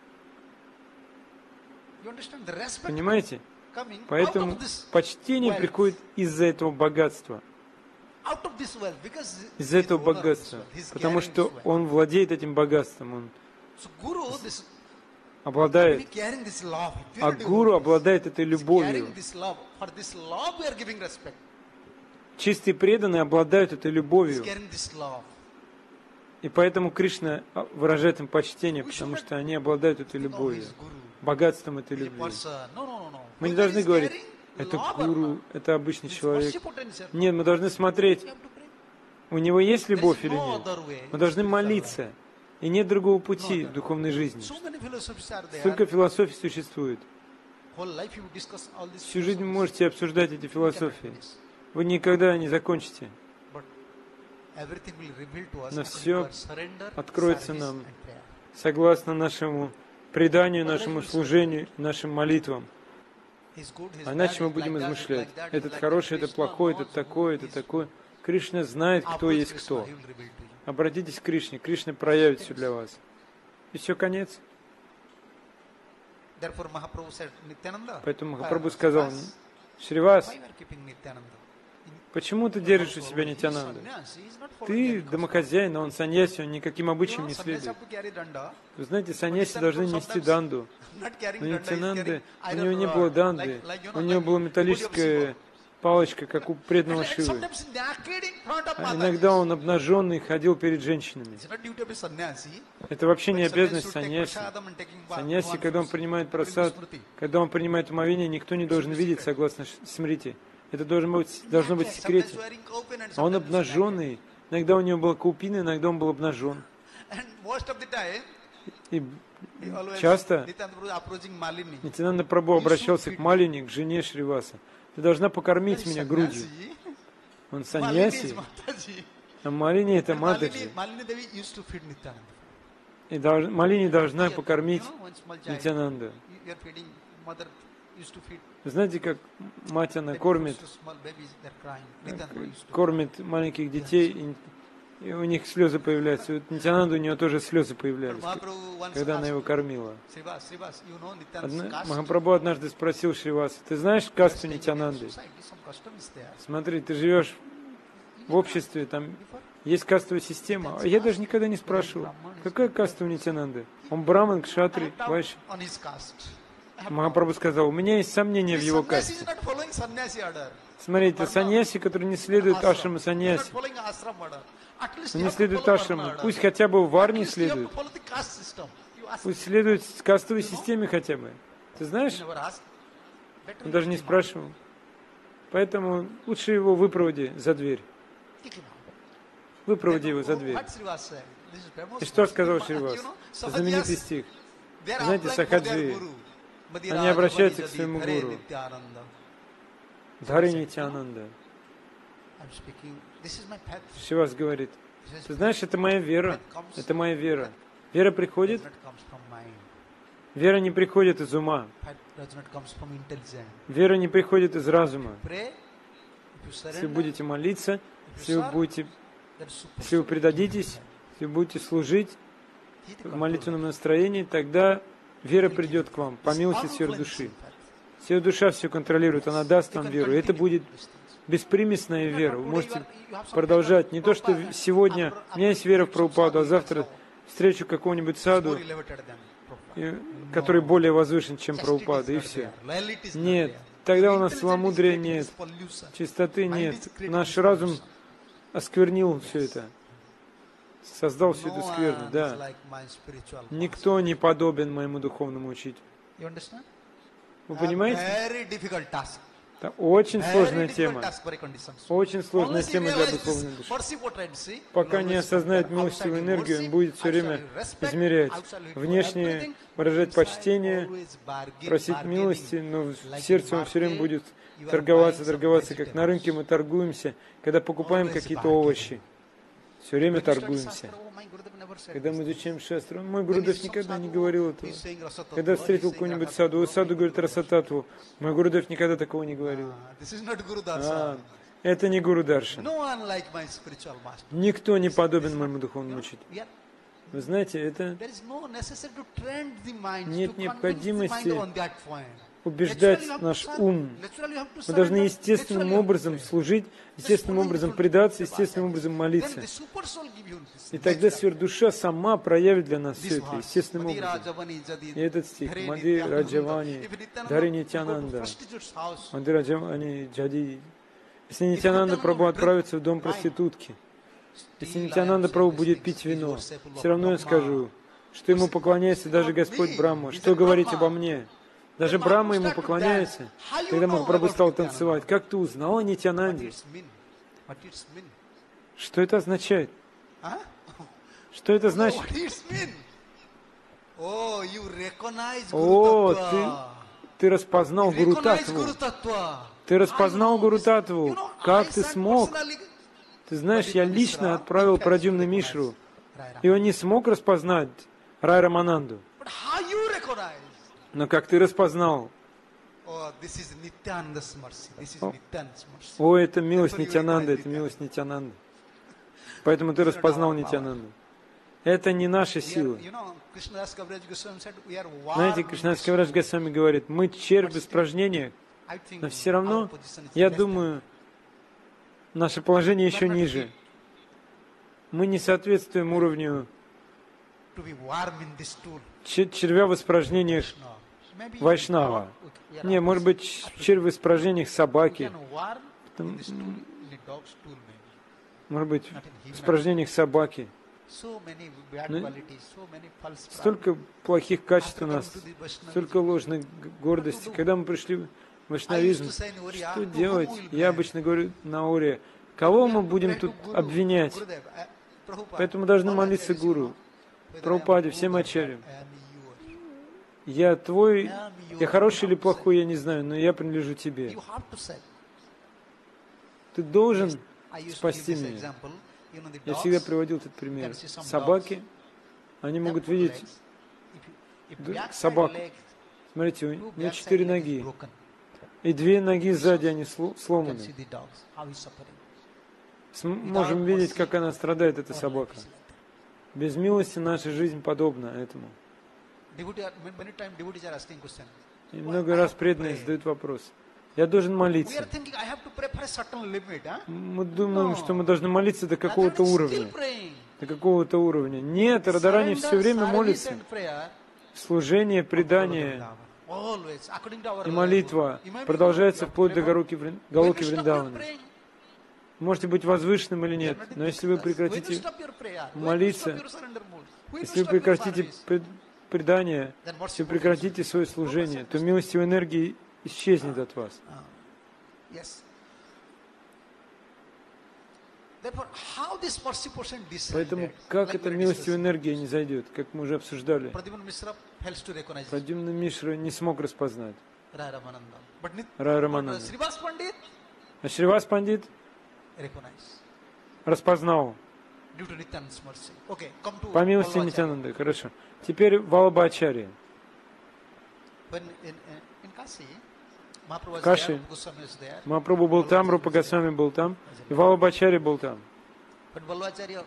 [SPEAKER 2] You understand? The respect
[SPEAKER 1] Понимаете?
[SPEAKER 2] coming
[SPEAKER 1] Поэтому
[SPEAKER 2] out of this
[SPEAKER 1] почтение
[SPEAKER 2] wealth.
[SPEAKER 1] приходит из-за этого богатства.
[SPEAKER 2] Out of this wealth, because
[SPEAKER 1] Из-за
[SPEAKER 2] he's
[SPEAKER 1] этого
[SPEAKER 2] owner of this
[SPEAKER 1] богатства.
[SPEAKER 2] wealth. He's
[SPEAKER 1] Потому
[SPEAKER 2] carrying
[SPEAKER 1] что
[SPEAKER 2] this wealth.
[SPEAKER 1] он владеет этим богатством, он
[SPEAKER 2] So Guru, this
[SPEAKER 1] обладает.
[SPEAKER 2] carrying this love.
[SPEAKER 1] А гуру обладает этой любовью.
[SPEAKER 2] Carrying this love. For this love we are giving respect.
[SPEAKER 1] Чистые преданные обладают этой
[SPEAKER 2] He's
[SPEAKER 1] любовью.
[SPEAKER 2] carrying this love.
[SPEAKER 1] И поэтому Кришна выражает им почтение,
[SPEAKER 2] We should
[SPEAKER 1] потому
[SPEAKER 2] not
[SPEAKER 1] что они обладают этой
[SPEAKER 2] think, oh,
[SPEAKER 1] любовью,
[SPEAKER 2] he's Guru.
[SPEAKER 1] богатством этой
[SPEAKER 2] He's a
[SPEAKER 1] любви.
[SPEAKER 2] person. No.
[SPEAKER 1] Мы не
[SPEAKER 2] Whether
[SPEAKER 1] должны
[SPEAKER 2] he's
[SPEAKER 1] говорить,
[SPEAKER 2] carrying
[SPEAKER 1] это
[SPEAKER 2] love or
[SPEAKER 1] гуру,
[SPEAKER 2] not.
[SPEAKER 1] это обычный
[SPEAKER 2] This
[SPEAKER 1] человек.
[SPEAKER 2] worship potential.
[SPEAKER 1] Нет, мы должны смотреть,
[SPEAKER 2] You have to pray.
[SPEAKER 1] у него есть
[SPEAKER 2] There
[SPEAKER 1] любовь
[SPEAKER 2] is
[SPEAKER 1] или
[SPEAKER 2] no
[SPEAKER 1] нет.
[SPEAKER 2] other way.
[SPEAKER 1] Мы должны
[SPEAKER 2] Spiritual
[SPEAKER 1] молиться. И нет другого пути в духовной жизни.
[SPEAKER 2] way. So many philosophies are there.
[SPEAKER 1] Столько философий существует.
[SPEAKER 2] Whole life you discuss all these
[SPEAKER 1] Всю жизнь вы
[SPEAKER 2] philosophies.
[SPEAKER 1] можете обсуждать эти
[SPEAKER 2] You cannot
[SPEAKER 1] философии.
[SPEAKER 2] finish.
[SPEAKER 1] Вы никогда не закончите.
[SPEAKER 2] But everything will reveal to us
[SPEAKER 1] Но
[SPEAKER 2] according
[SPEAKER 1] всё
[SPEAKER 2] to our surrender,
[SPEAKER 1] откроется
[SPEAKER 2] service
[SPEAKER 1] нам.
[SPEAKER 2] and prayer.
[SPEAKER 1] Согласно нашему преданию, нашему служению, нашим молитвам.
[SPEAKER 2] He's good, he's
[SPEAKER 1] А иначе
[SPEAKER 2] bad,
[SPEAKER 1] мы
[SPEAKER 2] he's
[SPEAKER 1] будем
[SPEAKER 2] like that, he's
[SPEAKER 1] измышлять.
[SPEAKER 2] like that, he's
[SPEAKER 1] Этот
[SPEAKER 2] like
[SPEAKER 1] хороший,
[SPEAKER 2] that.
[SPEAKER 1] это
[SPEAKER 2] Krishna
[SPEAKER 1] плохой,
[SPEAKER 2] knows
[SPEAKER 1] это
[SPEAKER 2] who
[SPEAKER 1] такой,
[SPEAKER 2] he
[SPEAKER 1] это
[SPEAKER 2] is.
[SPEAKER 1] такой. Кришна знает, кто
[SPEAKER 2] Approach
[SPEAKER 1] есть
[SPEAKER 2] Krishna,
[SPEAKER 1] кто.
[SPEAKER 2] he will reveal to you.
[SPEAKER 1] Обратитесь к Кришне. Кришна проявит все для вас. И все, конец.
[SPEAKER 2] Therefore, Mahaprabhu said, Nityananda,
[SPEAKER 1] Поэтому Махапрабху сказал, Шривас,
[SPEAKER 2] why you are keeping Nityananda?
[SPEAKER 1] почему ты держишь у себя
[SPEAKER 2] He's
[SPEAKER 1] Нитянанду?
[SPEAKER 2] sannyasi, he's not following
[SPEAKER 1] Ты
[SPEAKER 2] any custom.
[SPEAKER 1] домохозяин, но он саньяси, он никаким
[SPEAKER 2] You
[SPEAKER 1] обычаям
[SPEAKER 2] know,
[SPEAKER 1] не
[SPEAKER 2] sannyasi
[SPEAKER 1] следует.
[SPEAKER 2] have to carry danda.
[SPEAKER 1] Вы знаете, саньяси должны нести данду.
[SPEAKER 2] Not carrying
[SPEAKER 1] Но
[SPEAKER 2] danda, he's
[SPEAKER 1] Нитянанды,
[SPEAKER 2] carrying
[SPEAKER 1] у
[SPEAKER 2] iron
[SPEAKER 1] него не
[SPEAKER 2] rod.
[SPEAKER 1] было данды,
[SPEAKER 2] Like,
[SPEAKER 1] у него было
[SPEAKER 2] Devotee of
[SPEAKER 1] металлическое
[SPEAKER 2] Shiva.
[SPEAKER 1] палочка, как у преданного
[SPEAKER 2] And
[SPEAKER 1] Шивы.
[SPEAKER 2] sometimes naked in front of
[SPEAKER 1] А
[SPEAKER 2] mothers.
[SPEAKER 1] иногда он обнаженный ходил перед женщинами.
[SPEAKER 2] It's not duty of a sannyasi.
[SPEAKER 1] Это вообще не
[SPEAKER 2] But
[SPEAKER 1] обязанность
[SPEAKER 2] sannyasi should take
[SPEAKER 1] саньяси.
[SPEAKER 2] prasadam and taking bath.
[SPEAKER 1] Саньяси, когда он принимает просад, когда он принимает умовение, никто не должен видеть, согласно Смрити. Это должно быть в секрете.
[SPEAKER 2] Sometimes wearing open and
[SPEAKER 1] А он
[SPEAKER 2] sometimes
[SPEAKER 1] обнаженный. Иногда у него была каупина, иногда он был обнажен.
[SPEAKER 2] naked. And most of the time,
[SPEAKER 1] И
[SPEAKER 2] he always-
[SPEAKER 1] часто
[SPEAKER 2] Nityananda Prabhu approaching Malini.
[SPEAKER 1] Нитянанда Прабху обращался к Малине, к жене Шриваса. Ты должна покормить меня грудью.
[SPEAKER 2] Sannyasi,
[SPEAKER 1] Он
[SPEAKER 2] Malini is
[SPEAKER 1] саньяси,
[SPEAKER 2] Mataji.
[SPEAKER 1] а Малине это
[SPEAKER 2] And
[SPEAKER 1] Матаджи.
[SPEAKER 2] Malini Devi used to feed Nityananda.
[SPEAKER 1] И Малине должна покормить
[SPEAKER 2] You know, one small child,
[SPEAKER 1] Нитянанду.
[SPEAKER 2] you are feeding, mother used to feed.
[SPEAKER 1] Вы знаете, как мать она
[SPEAKER 2] Baby
[SPEAKER 1] кормит,
[SPEAKER 2] goes to small babies, they're crying. Nityananda used to.
[SPEAKER 1] кормит маленьких детей, и у них слезы появляются. Вот Нитянанду у нее тоже слезы
[SPEAKER 2] But
[SPEAKER 1] появлялись,
[SPEAKER 2] Mahaprabhu once
[SPEAKER 1] когда она его
[SPEAKER 2] asked,
[SPEAKER 1] кормила.
[SPEAKER 2] Srivas, you know Nityananda's caste?
[SPEAKER 1] Махапрабху однажды спросил Шриваса: ты знаешь касту
[SPEAKER 2] Staying in a
[SPEAKER 1] Нитянанды?
[SPEAKER 2] society, some custom is there.
[SPEAKER 1] Смотри, ты живешь в обществе, там есть кастовая система. А я даже никогда не спрашивал, какая каста у Нитянанды? Он браман, кшатри, вайши.
[SPEAKER 2] On his caste.
[SPEAKER 1] Махапрабху сказал: у меня есть сомнения в его
[SPEAKER 2] Sannyasi
[SPEAKER 1] касте.
[SPEAKER 2] is not following sannyasi order.
[SPEAKER 1] Смотрите, саньяси, который не следует ашраму
[SPEAKER 2] He's not
[SPEAKER 1] саньяси,
[SPEAKER 2] following ashram order. At least
[SPEAKER 1] он
[SPEAKER 2] you
[SPEAKER 1] не
[SPEAKER 2] have to
[SPEAKER 1] следует
[SPEAKER 2] follow
[SPEAKER 1] ашраму,
[SPEAKER 2] varna order.
[SPEAKER 1] пусть хотя бы в
[SPEAKER 2] At
[SPEAKER 1] варне
[SPEAKER 2] least you have
[SPEAKER 1] следует,
[SPEAKER 2] to follow the caste system. You ask,
[SPEAKER 1] пусть следует кастовой системе хотя бы. Ты знаешь,
[SPEAKER 2] you never ask. Better
[SPEAKER 1] он даже не спрашивал. Поэтому лучше его выпроводи за дверь.
[SPEAKER 2] kick him out.
[SPEAKER 1] Выпроводи его за дверь.
[SPEAKER 2] What Srivas said? This is famous
[SPEAKER 1] И что
[SPEAKER 2] verse.
[SPEAKER 1] сказал
[SPEAKER 2] You
[SPEAKER 1] Шривас?
[SPEAKER 2] know,
[SPEAKER 1] Знаменитый
[SPEAKER 2] Sahajas,
[SPEAKER 1] стих.
[SPEAKER 2] they are
[SPEAKER 1] Знаете,
[SPEAKER 2] applying for
[SPEAKER 1] сахаджи,
[SPEAKER 2] their guru. Madhira
[SPEAKER 1] они обращаются к
[SPEAKER 2] Javani
[SPEAKER 1] своему
[SPEAKER 2] Jadi,
[SPEAKER 1] гуру.
[SPEAKER 2] Hare Nityananda.
[SPEAKER 1] Дхари Нитянанда.
[SPEAKER 2] I'm speaking. This is my path.
[SPEAKER 1] Шривас говорит:
[SPEAKER 2] This is
[SPEAKER 1] ты знаешь, это моя вера. Это моя вера. Вера приходит,
[SPEAKER 2] does not comes from mind.
[SPEAKER 1] вера не приходит из ума.
[SPEAKER 2] Path does not comes from intelligence.
[SPEAKER 1] Вера не приходит из разума.
[SPEAKER 2] Pray. If you
[SPEAKER 1] Если вы
[SPEAKER 2] surrender,
[SPEAKER 1] будете молиться,
[SPEAKER 2] if
[SPEAKER 1] если
[SPEAKER 2] you
[SPEAKER 1] вы
[SPEAKER 2] serve,
[SPEAKER 1] будете,
[SPEAKER 2] then super
[SPEAKER 1] если вы предадитесь, если вы будете служить в молитвенном настроении, тогда вера придет к вам по милости сверхдуши. Сверхдуша все контролирует, она даст вам веру. И это будет беспримесная вера. Вы можете продолжать. Не то, что сегодня у меня есть вера в Прабхупаду, а завтра встречу какого-нибудь саду, который более возвышен, чем Прабхупада, и все. Нет, тогда у нас целомудрия нет, чистоты нет. Наш разум осквернил все это, создал всю эту скверну, да. Никто не подобен моему духовному учителю. Вы понимаете? Это очень сложная тема. Очень сложная тема для духовной души. Пока не осознает милостивую энергию, он будет все время измерять. Внешне выражать почтение, просить милости, но в сердце он все время будет торговаться, как на рынке мы торгуемся, когда покупаем какие-то овощи. Все время торгуемся. Когда мы изучаем шастру, мой Гурудев никогда не говорил этого. Когда встретил какой-нибудь саду, саду говорит Расататву, мой Гурудев никогда такого не говорил. Это не Гуру Даршан. Никто не подобен моему духовному учителю. Вы знаете, это нет необходимости убеждать наш ум. Мы должны естественным образом служить, естественным образом предаться, естественным образом молиться. И тогда сверхдуша сама проявит для нас все это естественным образом. И этот стих, Мади Раджавани, Дхари Нитянанда, Мади Раджавани Джади. Если Нитянанда Прабху отправится в дом проститутки, если Нитянанда Прабху будет пить вино, все равно я скажу, что ему поклоняется даже Господь Брахма. Что говорить обо мне? Даже Брахма ему поклоняется. Когда Махапрабху стал танцевать, как ты узнал о Нитянанде? Что это означает? Что это значит? О, ты распознал Гуру Татву. Ты распознал Гуру Татву. Как ты смог? Ты знаешь, я лично отправил Прадюмна Мишру, и он не смог распознать Рай Рамананду. Но как ты распознал? О, это милость Нитянанды, это милость Нитянанды. Поэтому ты распознал Нитянанду. Это не наши силы. Знаете, Кришнадас Кавирадж Госвами говорит, мы червь в испражнениях, но все равно, я думаю, наше положение еще ниже. Мы не соответствуем уровню червя в испражнениях Вайшнава. Не, может быть, червь в испражнениях собаки. Там,
[SPEAKER 2] in the stool, in the dog's stool maybe.
[SPEAKER 1] может быть,
[SPEAKER 2] Not in
[SPEAKER 1] в
[SPEAKER 2] human.
[SPEAKER 1] испражнениях собаки.
[SPEAKER 2] So many bad
[SPEAKER 1] Ну,
[SPEAKER 2] qualities, so many false pride.
[SPEAKER 1] Столько плохих качеств у
[SPEAKER 2] After
[SPEAKER 1] нас,
[SPEAKER 2] coming to the Vaishnavism,
[SPEAKER 1] столько ложной гордости. Когда мы пришли в
[SPEAKER 2] I used
[SPEAKER 1] вайшнавизм,
[SPEAKER 2] to say in Oriya,
[SPEAKER 1] что
[SPEAKER 2] to whom
[SPEAKER 1] делать?
[SPEAKER 2] we will
[SPEAKER 1] Я
[SPEAKER 2] blame?
[SPEAKER 1] обычно говорю на Оре, кого
[SPEAKER 2] We
[SPEAKER 1] мы
[SPEAKER 2] have to
[SPEAKER 1] будем
[SPEAKER 2] pray
[SPEAKER 1] тут
[SPEAKER 2] to Guru,
[SPEAKER 1] обвинять?
[SPEAKER 2] Gurudev, Prabhupada,
[SPEAKER 1] Поэтому должны
[SPEAKER 2] all
[SPEAKER 1] молиться
[SPEAKER 2] acharyas,
[SPEAKER 1] Гуру,
[SPEAKER 2] you know, whether
[SPEAKER 1] Прабхупаде,
[SPEAKER 2] I am
[SPEAKER 1] всем
[SPEAKER 2] good or
[SPEAKER 1] ачарьям.
[SPEAKER 2] bad, I am yours.
[SPEAKER 1] Я твой,
[SPEAKER 2] I am yours.
[SPEAKER 1] я хороший
[SPEAKER 2] You
[SPEAKER 1] или
[SPEAKER 2] have to
[SPEAKER 1] плохой, я не знаю, но я принадлежу
[SPEAKER 2] say.
[SPEAKER 1] тебе.
[SPEAKER 2] You have to say.
[SPEAKER 1] Ты должен
[SPEAKER 2] I used to give
[SPEAKER 1] спасти
[SPEAKER 2] this
[SPEAKER 1] меня.
[SPEAKER 2] example. You know, the
[SPEAKER 1] Я всегда
[SPEAKER 2] dogs,
[SPEAKER 1] приводил этот пример.
[SPEAKER 2] you can see some
[SPEAKER 1] Собаки, они
[SPEAKER 2] they
[SPEAKER 1] могут
[SPEAKER 2] have
[SPEAKER 1] видеть,
[SPEAKER 2] legs. If
[SPEAKER 1] д-
[SPEAKER 2] backside
[SPEAKER 1] собаку.
[SPEAKER 2] leg,
[SPEAKER 1] смотрите, у
[SPEAKER 2] two
[SPEAKER 1] нее
[SPEAKER 2] backside
[SPEAKER 1] 4
[SPEAKER 2] leg is
[SPEAKER 1] ноги,
[SPEAKER 2] broken.
[SPEAKER 1] и 2 ноги сзади, они
[SPEAKER 2] You can
[SPEAKER 1] сломаны.
[SPEAKER 2] see the dogs, how he's suffering.
[SPEAKER 1] Можем видеть, как она страдает, эта
[SPEAKER 2] Our
[SPEAKER 1] собака.
[SPEAKER 2] life is like that.
[SPEAKER 1] Без милости наша жизнь подобна этому.
[SPEAKER 2] Many times devotees are asking question.
[SPEAKER 1] И много раз преданные задают вопрос. Я должен
[SPEAKER 2] We are
[SPEAKER 1] молиться.
[SPEAKER 2] thinking I have to pray for a certain limit, huh?
[SPEAKER 1] Мы думаем, что мы должны молиться до
[SPEAKER 2] Radharani
[SPEAKER 1] какого-то
[SPEAKER 2] is
[SPEAKER 1] уровня.
[SPEAKER 2] still praying.
[SPEAKER 1] До какого-то уровня. Нет, Радарани все время
[SPEAKER 2] Surrender,
[SPEAKER 1] молится.
[SPEAKER 2] service and prayer,
[SPEAKER 1] Служение, предание
[SPEAKER 2] always, according to our
[SPEAKER 1] и молитва
[SPEAKER 2] level.
[SPEAKER 1] продолжается вплоть до
[SPEAKER 2] When
[SPEAKER 1] Галоки
[SPEAKER 2] you stop your
[SPEAKER 1] Вриндавана.
[SPEAKER 2] praying,
[SPEAKER 1] Можете быть возвышенным или
[SPEAKER 2] you are
[SPEAKER 1] нет,
[SPEAKER 2] not in
[SPEAKER 1] но если вы
[SPEAKER 2] business. When you
[SPEAKER 1] прекратите
[SPEAKER 2] stop your prayer, when you
[SPEAKER 1] молиться,
[SPEAKER 2] stop your surrender mode, when you
[SPEAKER 1] если вы
[SPEAKER 2] stop your
[SPEAKER 1] прекратите
[SPEAKER 2] service,
[SPEAKER 1] предание,
[SPEAKER 2] then what's
[SPEAKER 1] если вы
[SPEAKER 2] your
[SPEAKER 1] прекратите свое служение, то милостивая энергия исчезнет от вас.
[SPEAKER 2] Yes. Therefore, how this mercy portion
[SPEAKER 1] Поэтому
[SPEAKER 2] descended?
[SPEAKER 1] как
[SPEAKER 2] Like
[SPEAKER 1] эта
[SPEAKER 2] we were
[SPEAKER 1] милостивая
[SPEAKER 2] discussing.
[SPEAKER 1] энергия не зайдет, как мы уже обсуждали.
[SPEAKER 2] Pradyuman Mishra fails to recognize it.
[SPEAKER 1] Прадюмна Мишра не смог распознать.
[SPEAKER 2] Raya Ramananda. But
[SPEAKER 1] Рая Рамананда.
[SPEAKER 2] Srivas Pandit
[SPEAKER 1] А Шривас Пандит
[SPEAKER 2] recognize
[SPEAKER 1] распознал
[SPEAKER 2] due to Nityananda's mercy. Okay, come to
[SPEAKER 1] по милости
[SPEAKER 2] Vallabhacharya.
[SPEAKER 1] Нитянанды. Хорошо. Теперь Валабхачарья.
[SPEAKER 2] When in Kashi, Mahaprabhu was
[SPEAKER 1] Каши.
[SPEAKER 2] there, Goswami was there.
[SPEAKER 1] Махапрабху был там, Рупа Госвами был там, и Валабхачарья был там.
[SPEAKER 2] But Vallabhacharya,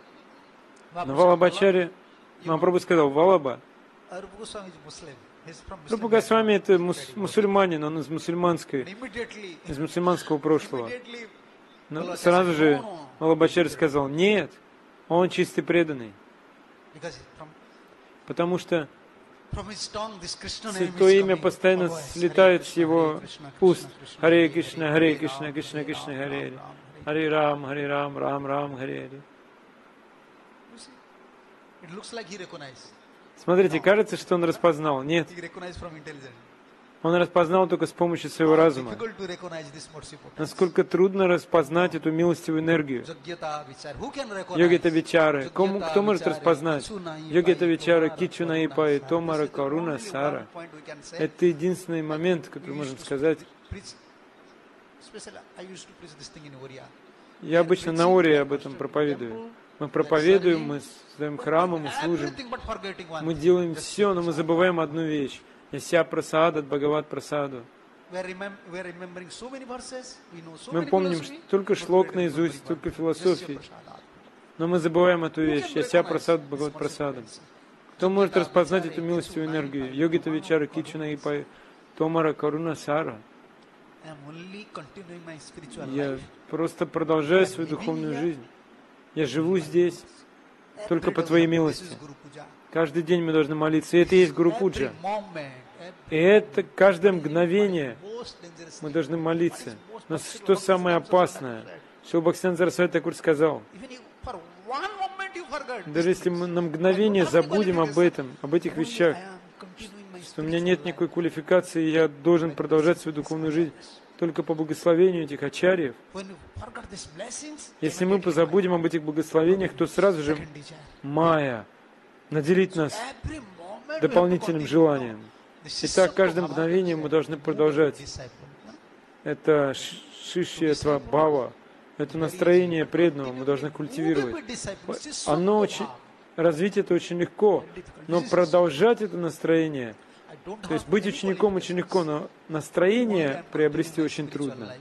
[SPEAKER 1] Но Валабхачарья, Махапрабху сказал, Валаба,
[SPEAKER 2] Rupa Goswami is Muslim. He's from
[SPEAKER 1] Рупа
[SPEAKER 2] Muslim
[SPEAKER 1] Госвами это
[SPEAKER 2] background.
[SPEAKER 1] мусульманин, он из
[SPEAKER 2] And
[SPEAKER 1] мусульманской,
[SPEAKER 2] immediately,
[SPEAKER 1] из мусульманского прошлого.
[SPEAKER 2] immediately,
[SPEAKER 1] Но сразу же Валабхачарья сказал, нет, он чистый преданный,
[SPEAKER 2] because from
[SPEAKER 1] потому что
[SPEAKER 2] his tongue, this Krishna name
[SPEAKER 1] святое
[SPEAKER 2] is
[SPEAKER 1] имя
[SPEAKER 2] coming
[SPEAKER 1] постоянно
[SPEAKER 2] always.
[SPEAKER 1] слетает
[SPEAKER 2] Hare
[SPEAKER 1] с
[SPEAKER 2] Krishna,
[SPEAKER 1] его
[SPEAKER 2] Hare Krishna,
[SPEAKER 1] уст.
[SPEAKER 2] Krishna,
[SPEAKER 1] Харе
[SPEAKER 2] Krishna,
[SPEAKER 1] Кришна,
[SPEAKER 2] Hare
[SPEAKER 1] Харе
[SPEAKER 2] Ram,
[SPEAKER 1] Кришна,
[SPEAKER 2] Hare
[SPEAKER 1] Кришна,
[SPEAKER 2] Ram,
[SPEAKER 1] Кришна,
[SPEAKER 2] Ram,
[SPEAKER 1] Харе
[SPEAKER 2] Ram,
[SPEAKER 1] Харе. Харе Рам, Рам, Рам, Харе Харе.
[SPEAKER 2] You see, it looks like he recognized.
[SPEAKER 1] Смотрите, кажется, что он распознал. Нет,
[SPEAKER 2] He recognized from intelligence.
[SPEAKER 1] он распознал только с помощью своего разума.
[SPEAKER 2] Difficult to recognize this mercy potential.
[SPEAKER 1] Насколько трудно распознать эту милостивую энергию.
[SPEAKER 2] Yogyata vichar. Who can recognize?
[SPEAKER 1] Йогита Вичары.
[SPEAKER 2] Yogyata
[SPEAKER 1] Кто может
[SPEAKER 2] vichare,
[SPEAKER 1] распознать?
[SPEAKER 2] Kachunai
[SPEAKER 1] Йогита
[SPEAKER 2] pai,
[SPEAKER 1] Вичары,
[SPEAKER 2] Tomara
[SPEAKER 1] Кичуна и
[SPEAKER 2] karuna
[SPEAKER 1] Пай,
[SPEAKER 2] sara.
[SPEAKER 1] Томара
[SPEAKER 2] This is the
[SPEAKER 1] Каруна
[SPEAKER 2] only
[SPEAKER 1] Сара.
[SPEAKER 2] one point we can say.
[SPEAKER 1] Это единственный момент, который
[SPEAKER 2] We
[SPEAKER 1] можем
[SPEAKER 2] used to
[SPEAKER 1] сказать.
[SPEAKER 2] preach- especially I used to preach this thing in Oriya.
[SPEAKER 1] Я обычно на Оре об этом проповедую. Мы проповедуем, мы создаем храмы, мы служим.
[SPEAKER 2] Everything but forgetting one
[SPEAKER 1] Мы
[SPEAKER 2] thing.
[SPEAKER 1] делаем
[SPEAKER 2] Just
[SPEAKER 1] все, но мы забываем одну вещь. Яся Прасадат, Бхагават Прасаду.
[SPEAKER 2] we are remembering so many verses, we know so
[SPEAKER 1] Мы
[SPEAKER 2] many
[SPEAKER 1] помним
[SPEAKER 2] philosophy,
[SPEAKER 1] столько
[SPEAKER 2] but we
[SPEAKER 1] шлок
[SPEAKER 2] are
[SPEAKER 1] наизусть,
[SPEAKER 2] remembering
[SPEAKER 1] столько
[SPEAKER 2] one.
[SPEAKER 1] философий.
[SPEAKER 2] Jasya prasada.
[SPEAKER 1] Но мы забываем эту
[SPEAKER 2] Who
[SPEAKER 1] вещь.
[SPEAKER 2] can
[SPEAKER 1] Яся
[SPEAKER 2] recognize
[SPEAKER 1] Прасад,
[SPEAKER 2] this
[SPEAKER 1] Бхагават
[SPEAKER 2] mercy
[SPEAKER 1] Прасаду.
[SPEAKER 2] potential?
[SPEAKER 1] Кто может
[SPEAKER 2] Yogyata
[SPEAKER 1] распознать
[SPEAKER 2] vichare,
[SPEAKER 1] эту милостивую
[SPEAKER 2] Kachunai
[SPEAKER 1] энергию?
[SPEAKER 2] pai,
[SPEAKER 1] Йогита
[SPEAKER 2] Tomara
[SPEAKER 1] Вичара,
[SPEAKER 2] karuna
[SPEAKER 1] Кичуна и
[SPEAKER 2] sara.
[SPEAKER 1] Пай, Томара Каруна Сара.
[SPEAKER 2] I am only continuing my spiritual
[SPEAKER 1] Я
[SPEAKER 2] life.
[SPEAKER 1] просто продолжаю свою духовную жизнь. Я живу здесь только по
[SPEAKER 2] Every
[SPEAKER 1] Твоей
[SPEAKER 2] day, this
[SPEAKER 1] милости.
[SPEAKER 2] is Guru Puja.
[SPEAKER 1] Каждый день мы должны молиться. И это и есть Гуру Пуджа.
[SPEAKER 2] Every moment,
[SPEAKER 1] И это каждое мгновение
[SPEAKER 2] most dangerous
[SPEAKER 1] мы
[SPEAKER 2] thing.
[SPEAKER 1] должны молиться.
[SPEAKER 2] What is most
[SPEAKER 1] Но
[SPEAKER 2] possible
[SPEAKER 1] что
[SPEAKER 2] of
[SPEAKER 1] самое
[SPEAKER 2] this
[SPEAKER 1] опасное? Что Бхактисиданта Сарасвати Такур сказал,
[SPEAKER 2] Even if for one moment you forgot
[SPEAKER 1] даже
[SPEAKER 2] these
[SPEAKER 1] если мы
[SPEAKER 2] things,
[SPEAKER 1] на мгновение забудем об этом, об этих
[SPEAKER 2] only
[SPEAKER 1] вещах,
[SPEAKER 2] I am continuing my
[SPEAKER 1] что у меня нет
[SPEAKER 2] spiritual
[SPEAKER 1] никакой
[SPEAKER 2] life.
[SPEAKER 1] квалификации, я должен продолжать свою духовную жизнь только по благословению этих ачарьев.
[SPEAKER 2] When you forgot these blessings,
[SPEAKER 1] Если мы позабудем об этих благословениях, то сразу же
[SPEAKER 2] second desire.
[SPEAKER 1] Майя наделит нас
[SPEAKER 2] Every moment we have to
[SPEAKER 1] дополнительным
[SPEAKER 2] continue.
[SPEAKER 1] желанием.
[SPEAKER 2] This is
[SPEAKER 1] Итак,
[SPEAKER 2] so
[SPEAKER 1] каждое
[SPEAKER 2] powerful.
[SPEAKER 1] мгновение мы должны продолжать.
[SPEAKER 2] Disciple.
[SPEAKER 1] Это шишьятва бхава, это настроение преданного мы должны культивировать. Оно очень, развить это очень легко, но продолжать это настроение, то есть быть учеником очень легко, но настроение приобрести очень трудно.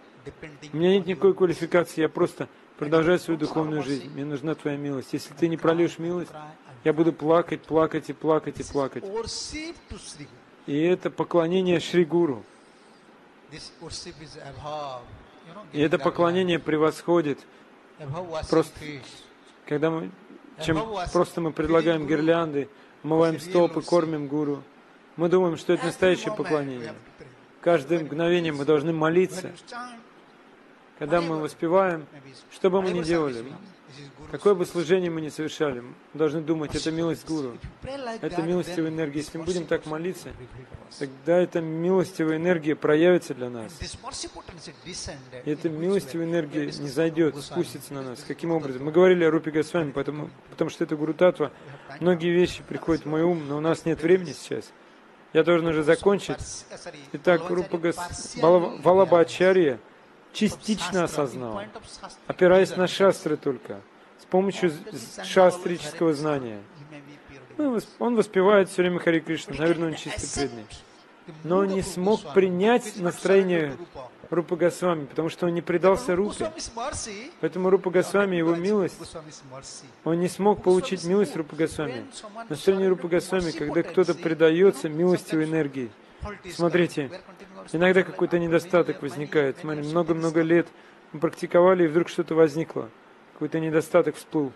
[SPEAKER 1] У меня нет никакой квалификации, я просто продолжаю свою духовную жизнь. Мне нужна Твоя милость. Если Ты не прольешь милость, я буду плакать, плакать и плакать и плакать.
[SPEAKER 2] Worship to Sri Guru.
[SPEAKER 1] И это поклонение Шри Гуру.
[SPEAKER 2] This worship is above. You know,
[SPEAKER 1] И это поклонение превосходит,
[SPEAKER 2] above washing
[SPEAKER 1] просто
[SPEAKER 2] feet.
[SPEAKER 1] когда мы, чем просто мы предлагаем гирлянды, мываем стопы, кормим Гуру. Мы думаем, что это
[SPEAKER 2] Every
[SPEAKER 1] настоящее
[SPEAKER 2] moment we
[SPEAKER 1] поклонение.
[SPEAKER 2] have to pray.
[SPEAKER 1] Каждое мгновение мы должны
[SPEAKER 2] When
[SPEAKER 1] молиться.
[SPEAKER 2] you chant,
[SPEAKER 1] Когда мы воспеваем, что бы мы ни делали, какое бы служение мы ни совершали, мы должны думать, это милость Гуру, это милостивая энергия. Если мы будем так молиться, тогда эта милостивая энергия проявится для нас. И эта милостивая энергия не зайдет, спустится на нас. Каким образом? Мы говорили о Рупе Госвами, потому что это Гуру Татва. Многие вещи приходят в мой ум, но у нас нет времени сейчас. Я должен уже закончить. Итак, Рупа Валабхачарья частично осознал, опираясь на шастры только, с помощью шастрического знания. Он воспевает все время Харе Кришна, наверное, он чисто преданный. Но он не смог принять настроение Рупы Госвами, потому что он не предался Рупе. Поэтому Рупа Госвами, его милость, он не смог получить милость Рупы Госвами. Настроение Рупы Госвами, когда кто-то предается милостивой энергии. Смотрите, иногда какой-то недостаток возникает. Смотри, много-много лет мы практиковали, и вдруг что-то возникло. Какой-то недостаток всплыл.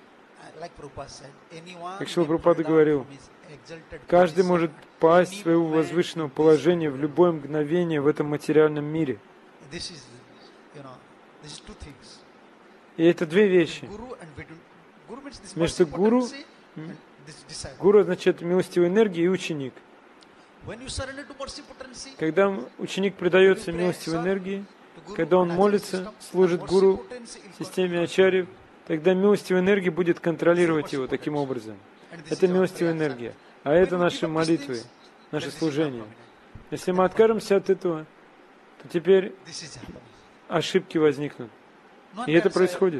[SPEAKER 1] Как Шрила Прабхупада говорил, каждый может пасть в своего возвышенного положения в любое мгновение в этом материальном мире. И это две вещи. Между гуру означает милостивая энергия, и ученик. Когда ученик предается милостивой энергии, когда он молится, служит гуру, системе ачарьев, тогда милостивая энергия будет контролировать его таким образом. Это милостивая энергия. А это наши молитвы, наше служение. Если мы откажемся от этого, то теперь ошибки возникнут. И это происходит.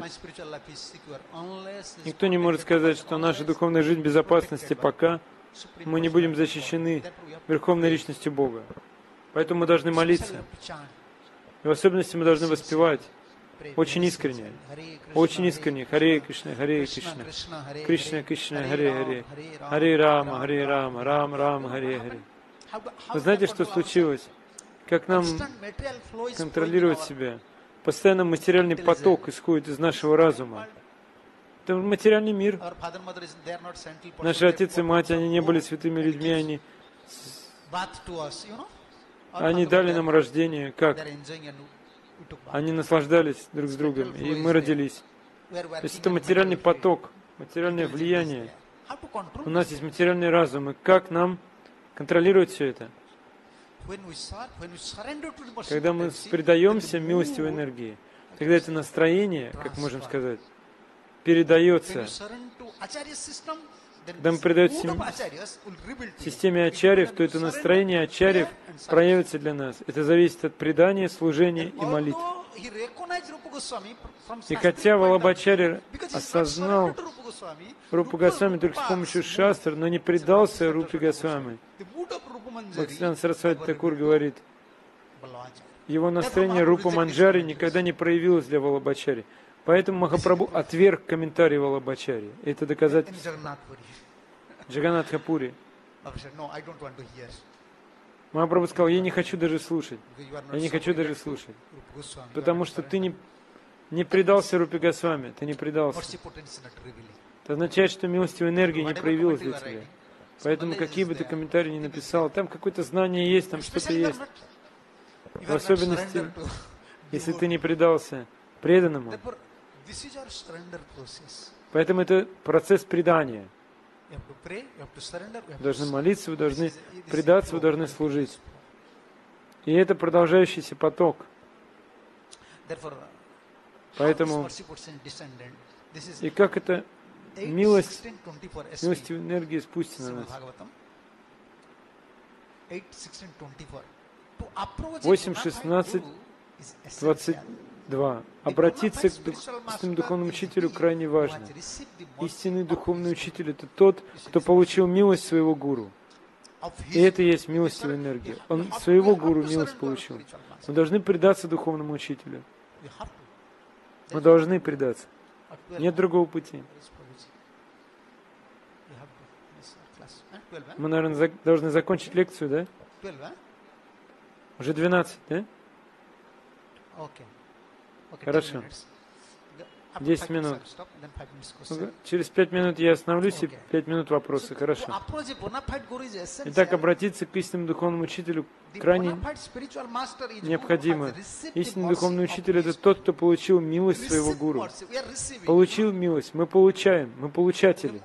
[SPEAKER 1] Никто не может сказать, что наша духовная жизнь в безопасности, пока мы не будем защищены Верховной Личностью Бога. Поэтому мы должны молиться. И в особенности мы должны воспевать очень искренне. Харе Кришна, Кришна Кришна, Харе Харе, Харе Рама, Рам Рама, Харе Харе. Вы знаете, что случилось? Как нам контролировать себя? Постоянно материальный поток исходит из нашего разума. Это материальный мир. Наши отец и мать, они не были святыми людьми, они дали нам рождение. Как? Они наслаждались друг с другом, и мы родились. То есть это материальный поток, материальное влияние. У нас есть материальный разум, и как нам контролировать все это? Когда мы предаемся милостивой энергии, тогда это настроение, как можем сказать, передается. Когда мы предаемся системе ачарьев, то это настроение ачарьев проявится для нас. Это зависит от предания, служения и молитв. И хотя Валабхачарья осознал Рупу Госвами только с помощью шастр, но не предался Рупе Госвами. Бхактисиданта Сарасвати Такур говорит, его настроение Рупа Манджари никогда не проявилось для Валабхачарьи. Поэтому Махапрабху отверг комментарий Валабхачарьи. Это доказательство. Джаганатха Пури. Махапрабху сказал, я не хочу даже слушать. Я не хочу даже слушать. Потому что ты не предался Рупе Госвами. Ты не предался. Это означает, что милостивая энергия не проявилась для тебя. Поэтому какие бы ты комментарии ни написал, там какое-то знание есть, там что-то есть. В особенности, если ты не предался преданному. Поэтому это процесс предания. Вы должны молиться, вы должны предаться, вы должны служить. И это продолжающийся поток. Поэтому, и как это милость, милостивая энергия спустится на нас. 8.16.22. Обратиться к истинному духовному учителю крайне важно. Истинный духовный учитель — это тот, кто получил милость своего гуру. И это и есть милостивая энергия. Он своего гуру милость получил. Мы должны предаться духовному учителю. Мы должны предаться. Нет другого пути. Мы, наверное, должны закончить лекцию, да? Уже 12, да? Хорошо. 10 минут. Через 5 минут я остановлюсь, и 5 минут вопросы. Хорошо. Итак, обратиться к истинному духовному учителю крайне необходимо. Истинный духовный учитель — это тот, кто получил милость своего гуру. Получил милость. Мы получаем. Мы получатели.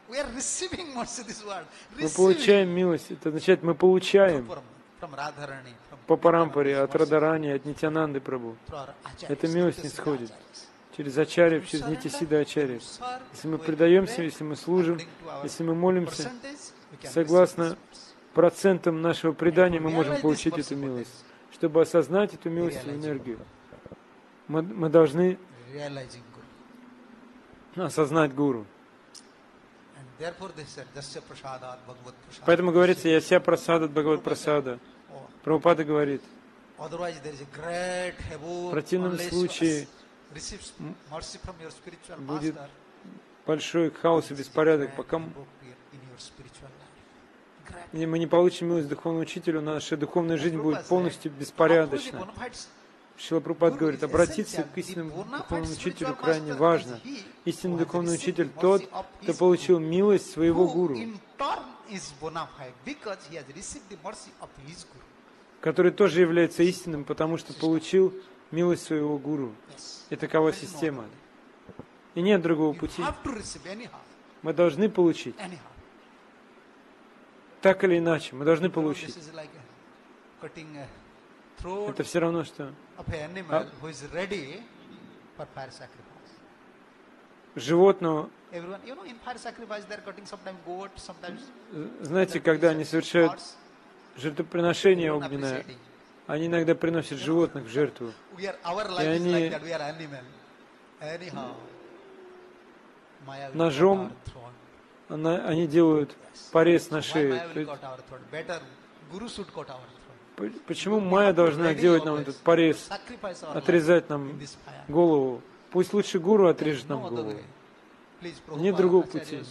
[SPEAKER 1] Мы получаем милость. Это означает, мы получаем по Парампаре, от Радарани, от Нитьянанды Прабху. Эта милость не сходит через ачарьев, через Нитисида ачарьев. Если мы предаемся, если мы служим, если мы молимся, согласно процентам нашего предания, мы можем получить эту милость. Чтобы осознать эту милостивую энергию, мы должны осознать Гуру. Поэтому говорится, «Яся прасадат Бхагават прасада». Прабхупада говорит, в противном случае будет большой хаос и беспорядок, пока мы не получим милость духовного учителя, наша духовная жизнь будет полностью беспорядочна. Шрила Прабхупада говорит, обратиться к истинному духовному учителю крайне важно. Истинный духовный учитель тот, кто получил милость своего гуру, который тоже является истинным, потому что получил милость своего гуру. И такова система. И нет другого пути. Мы должны получить. Так или иначе, мы должны получить. Это все равно, что животного, знаете, когда они совершают жертвоприношение огненное, они иногда приносят животных в жертву. И они ножом, они делают порез на шее. Почему майя должна делать нам этот порез, отрезать нам голову? Пусть лучше гуру отрежет нам голову. Нет другого пути.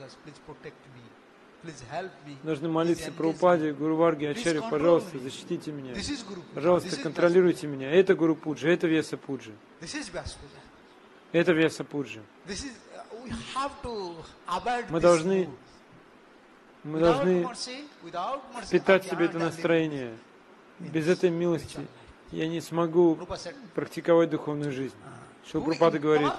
[SPEAKER 1] Нужно молиться Прабхупаде, Гуру Варге, Ачарье, пожалуйста, защитите меня. Пожалуйста, контролируйте меня. Это Гуру Пуджа, это Вьяса Пуджа. Это Вьяса Пуджа. Мы должны питать в себе это настроение. Без этой милости я не смогу практиковать духовную жизнь. Шрила Прабхупада говорит,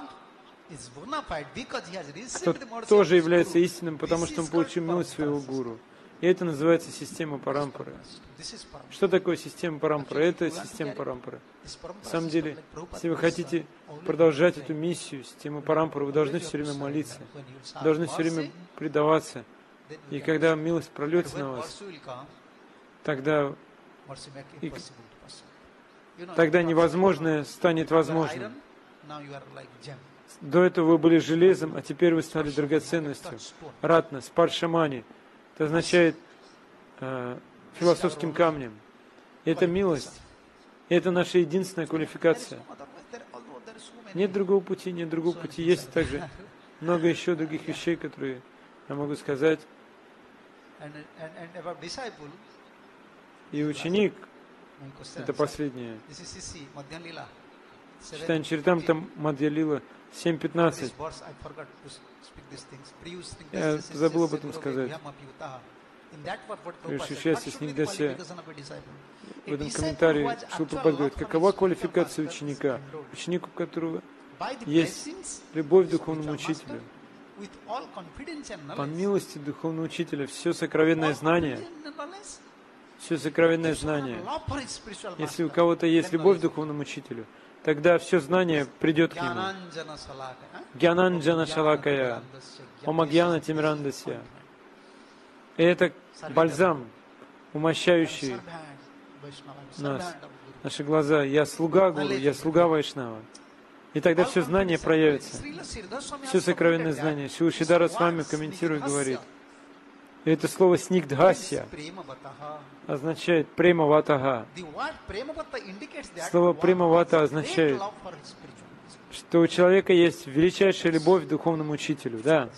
[SPEAKER 1] кто тоже является истинным, потому что он получил милость своего гуру. И это называется система Парампары. Что такое система Парампары? Это система Парампары. На самом деле, если вы хотите продолжать эту миссию, систему Парампары, вы должны все время молиться, должны все время предаваться. И когда милость прольется на вас, тогда невозможное станет возможным. До этого вы были железом, а теперь вы стали драгоценностью. Ратна, спаршамани. Это означает философским камнем. И это милость. И это наша единственная квалификация. Нет другого пути, нет другого пути. Есть также много еще других вещей, которые я могу сказать. И ученик, это последнее. Читание Чаритамрита Мадхья Лила 7.15. Я забыл об этом сказать. Шишьяси Снигдася в этом комментарии Шрила Прабхупада говорит, какова квалификация ученика? Ученик, у которого есть любовь к духовному учителю. По милости духовного учителя все сокровенное знание, если у кого-то есть любовь к духовному учителю, тогда все знание придет к нему. Гьянанджана шалакая, омагьяна тимирандасья. И это бальзам, умощающий нас, наши глаза. Я слуга Гуру, я слуга Вайшнава. И тогда все знание проявится. Все сокровенное знание. Шрила Шридхара с вами комментирует, говорит. И это слово снигдхасья означает премаватаха. Слово премавата означает, что у человека есть величайшая любовь к духовному учителю. Да.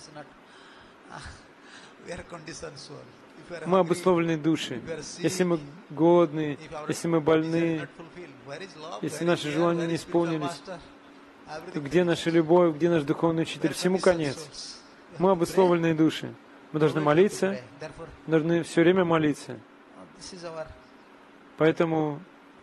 [SPEAKER 1] Мы обусловленные души. Если мы голодны, если мы больны, если наши желания не исполнились, то где наша любовь, где наш духовный учитель? Всему конец. Мы обусловленные души. Мы должны молиться, должны все время молиться. Поэтому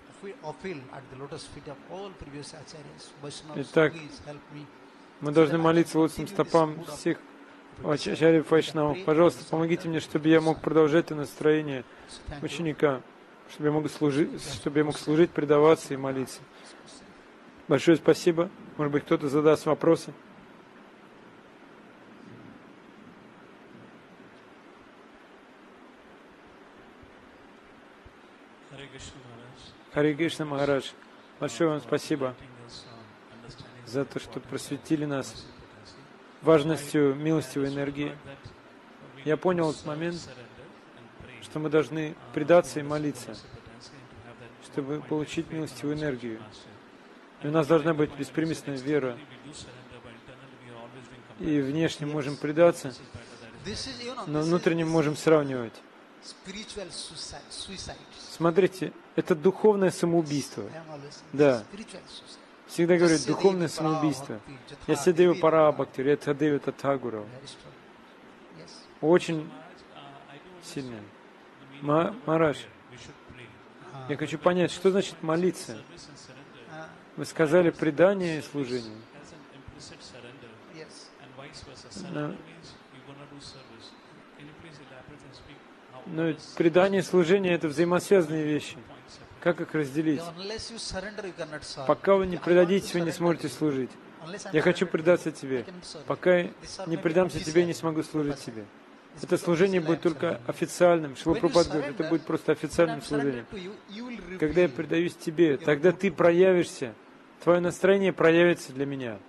[SPEAKER 1] итак, мы должны молиться лотосным стопам всех ачарьев вайшнавов. Пожалуйста, помогите мне, чтобы я мог продолжать это настроение ученика, чтобы я мог служить, предаваться и молиться. Большое спасибо. Может быть, кто-то задаст вопросы. Харе Кришна Махарадж, большое вам спасибо за то, что просветили нас важностью милостивой энергии. Я понял этот момент, что мы должны предаться и молиться, чтобы получить милостивую энергию. И у нас должна быть беспримесная вера. И внешне можем предаться, но внутренне можем сравнивать. Смотрите, это духовное самоубийство. Да. Всегда говорят, духовное самоубийство. Ясадева Парабхакти, Ятхадева Татхагуру. Очень сильно. Махарадж, я хочу понять, что значит молиться? Вы сказали предание и служение. Но предание и служение — это взаимосвязанные вещи. Как их разделить? Пока вы не предадитесь, вы не сможете служить. Я хочу предаться Тебе. Пока я не предамся Тебе, я не смогу служить Тебе. Это служение будет только официальным. Шрила Прабхупада говорит, это будет просто официальным служением. Когда я предаюсь Тебе, тогда Ты проявишься. Твое настроение проявится для меня.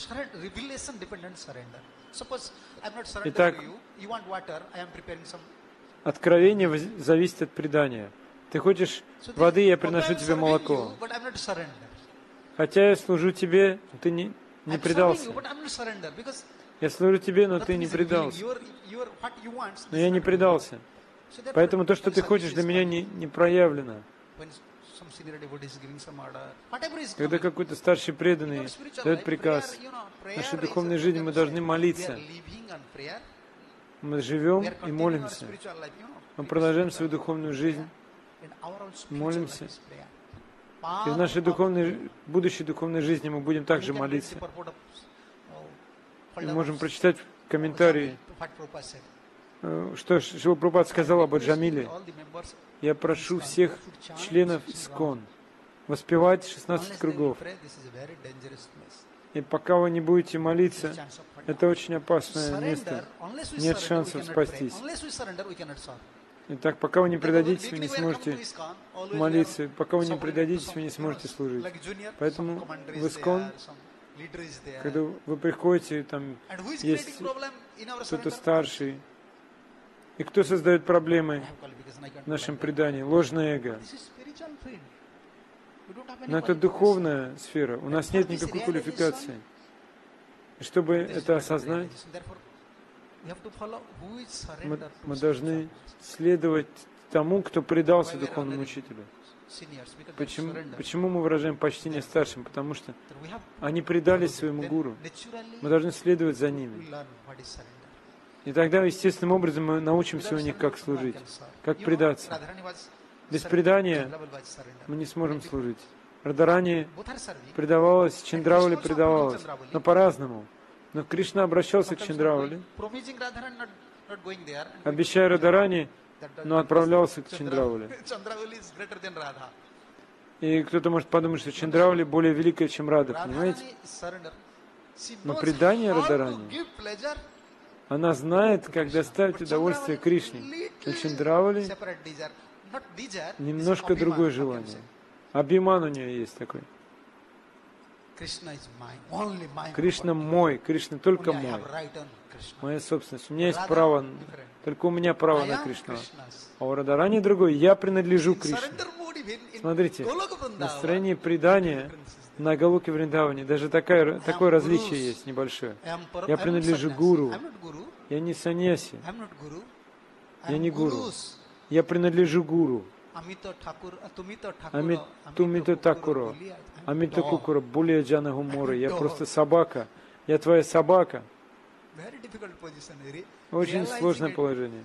[SPEAKER 1] Итак, откровение зависит от предания. Ты хочешь воды, я приношу тебе молоко. Хотя я служу тебе, ты не предался. Я служу тебе, но ты не предался. Но я не предался. Поэтому то, что ты хочешь, для меня не проявлено. Когда какой-то старший преданный дает приказ, в нашей духовной жизни мы должны молиться. Мы живем и молимся. Мы продолжаем свою духовную жизнь, молимся. И в нашей будущей духовной жизни мы будем также молиться. И можем прочитать комментарии, что Шрила Прабхупада сказал об Аджамиле. Я прошу всех членов ИСККОН воспевать 16 кругов. И пока вы не будете молиться, это очень опасное место. Нет шансов спастись. Итак, пока вы не предадитесь, вы не сможете молиться. Пока вы не предадитесь, вы не сможете служить. Поэтому в ИСККОН, когда вы приходите, там есть кто-то старший. И кто создает проблемы в нашем предании? Ложное эго. Но это духовная сфера. У нас нет никакой квалификации. И чтобы это осознать, мы должны следовать тому, кто предался духовному учителю. Почему мы выражаем почтение старшим? Потому что они предались своему гуру. Мы должны следовать за ними. И тогда, естественным образом, мы научимся у них, как служить, как предаться. Без предания мы не сможем служить. Радарани предавалась, Чандравали предавалась, но по-разному. Но Кришна обращался к Чандравали, обещая Радарани, но отправлялся к Чандравали. И кто-то может подумать, что Чандравали более великая, чем Рада, понимаете? Но предание Радарани, она знает, как доставить удовольствие Кришне. У Чандравали немножко другое желание. Абхиман у нее есть такой. Кришна мой, Кришна только мой. Моя собственность. У меня есть право, только у меня право на Кришну. А у Радарани другой, я принадлежу Кришне. Смотрите, настроение предания на Галоке Вриндаване, даже такое различие есть небольшое. Я принадлежу гуру. Я не саньяси. Я не гуру. Я принадлежу гуру. Амито Такуро, Амито Кукуро, более Джана Гумора. Я просто собака. Я твоя собака. Очень сложное положение.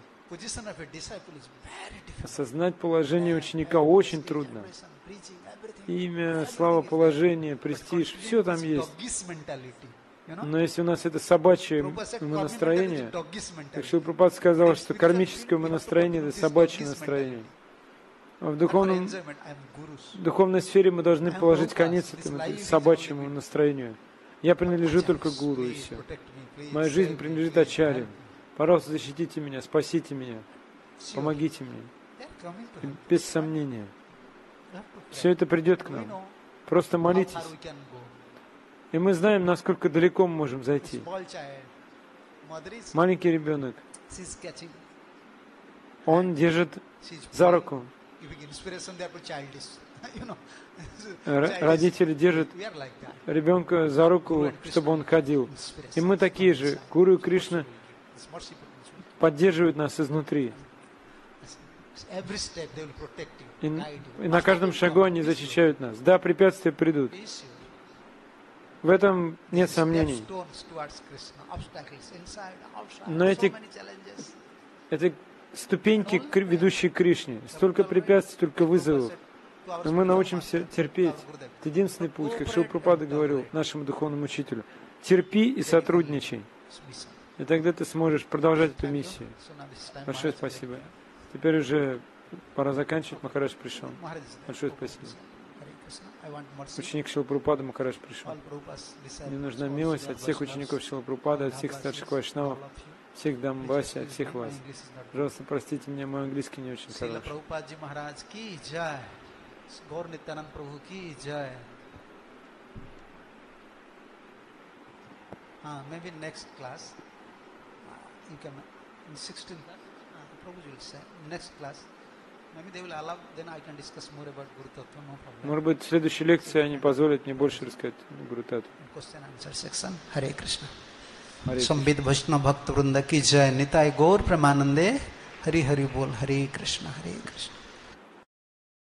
[SPEAKER 1] Осознать положение ученика очень трудно. Имя, слава, положение, престиж, все там есть. Но если у нас это собачье умонастроение, так Шрила Прабхупада сказал, что кармическое умонастроение — это собачье настроение. А в духовной сфере мы должны положить конец этому собачьему настроению. Я принадлежу только гуру, и все. Моя жизнь принадлежит Ачарье. Пожалуйста, защитите меня, спасите меня, помогите мне. И без сомнения. Все это придет к нам. Просто молитесь. И мы знаем, насколько далеко мы можем зайти. Маленький ребенок, он держит за руку. Родители держат ребенка за руку, чтобы он ходил. И мы такие же. Гуру и Кришна поддерживают нас изнутри. И на каждом шагу они защищают нас. Да, препятствия придут. В этом нет сомнений. Но эти ступеньки, ведущие к Кришне, столько препятствий, столько вызовов. Но мы научимся терпеть. Это единственный путь, как Шрила Прабхупада говорил нашему духовному учителю. Терпи и сотрудничай. И тогда ты сможешь продолжать эту миссию. Большое спасибо. Теперь уже пора заканчивать. Махарадж пришел. Большое спасибо. Ученик Шрила Прабхупады Махарадж пришел. Мне нужна милость от всех учеников Шрила Прабхупады, от всех старших вайшнавов, всех дамбаси, от всех вас. Пожалуйста, простите меня, мой английский не очень хороший. Gaur Nityanand Prabhu ki jai. Maybe next class, you can, in 16th, Prabhuji will say, next class, maybe they will allow, then I can discuss more about Guru Tattva, no problem. Может быть, в следующей лекции они позволят мне больше рассказать Гуру Таттву. Question answer section. Hare Krishna. Sambit Vaishnava Bhakta Vrinda ki jai. Nitai Gaur Premanande. Hari Hari Bol. Hare Krishna. Hare Krishna.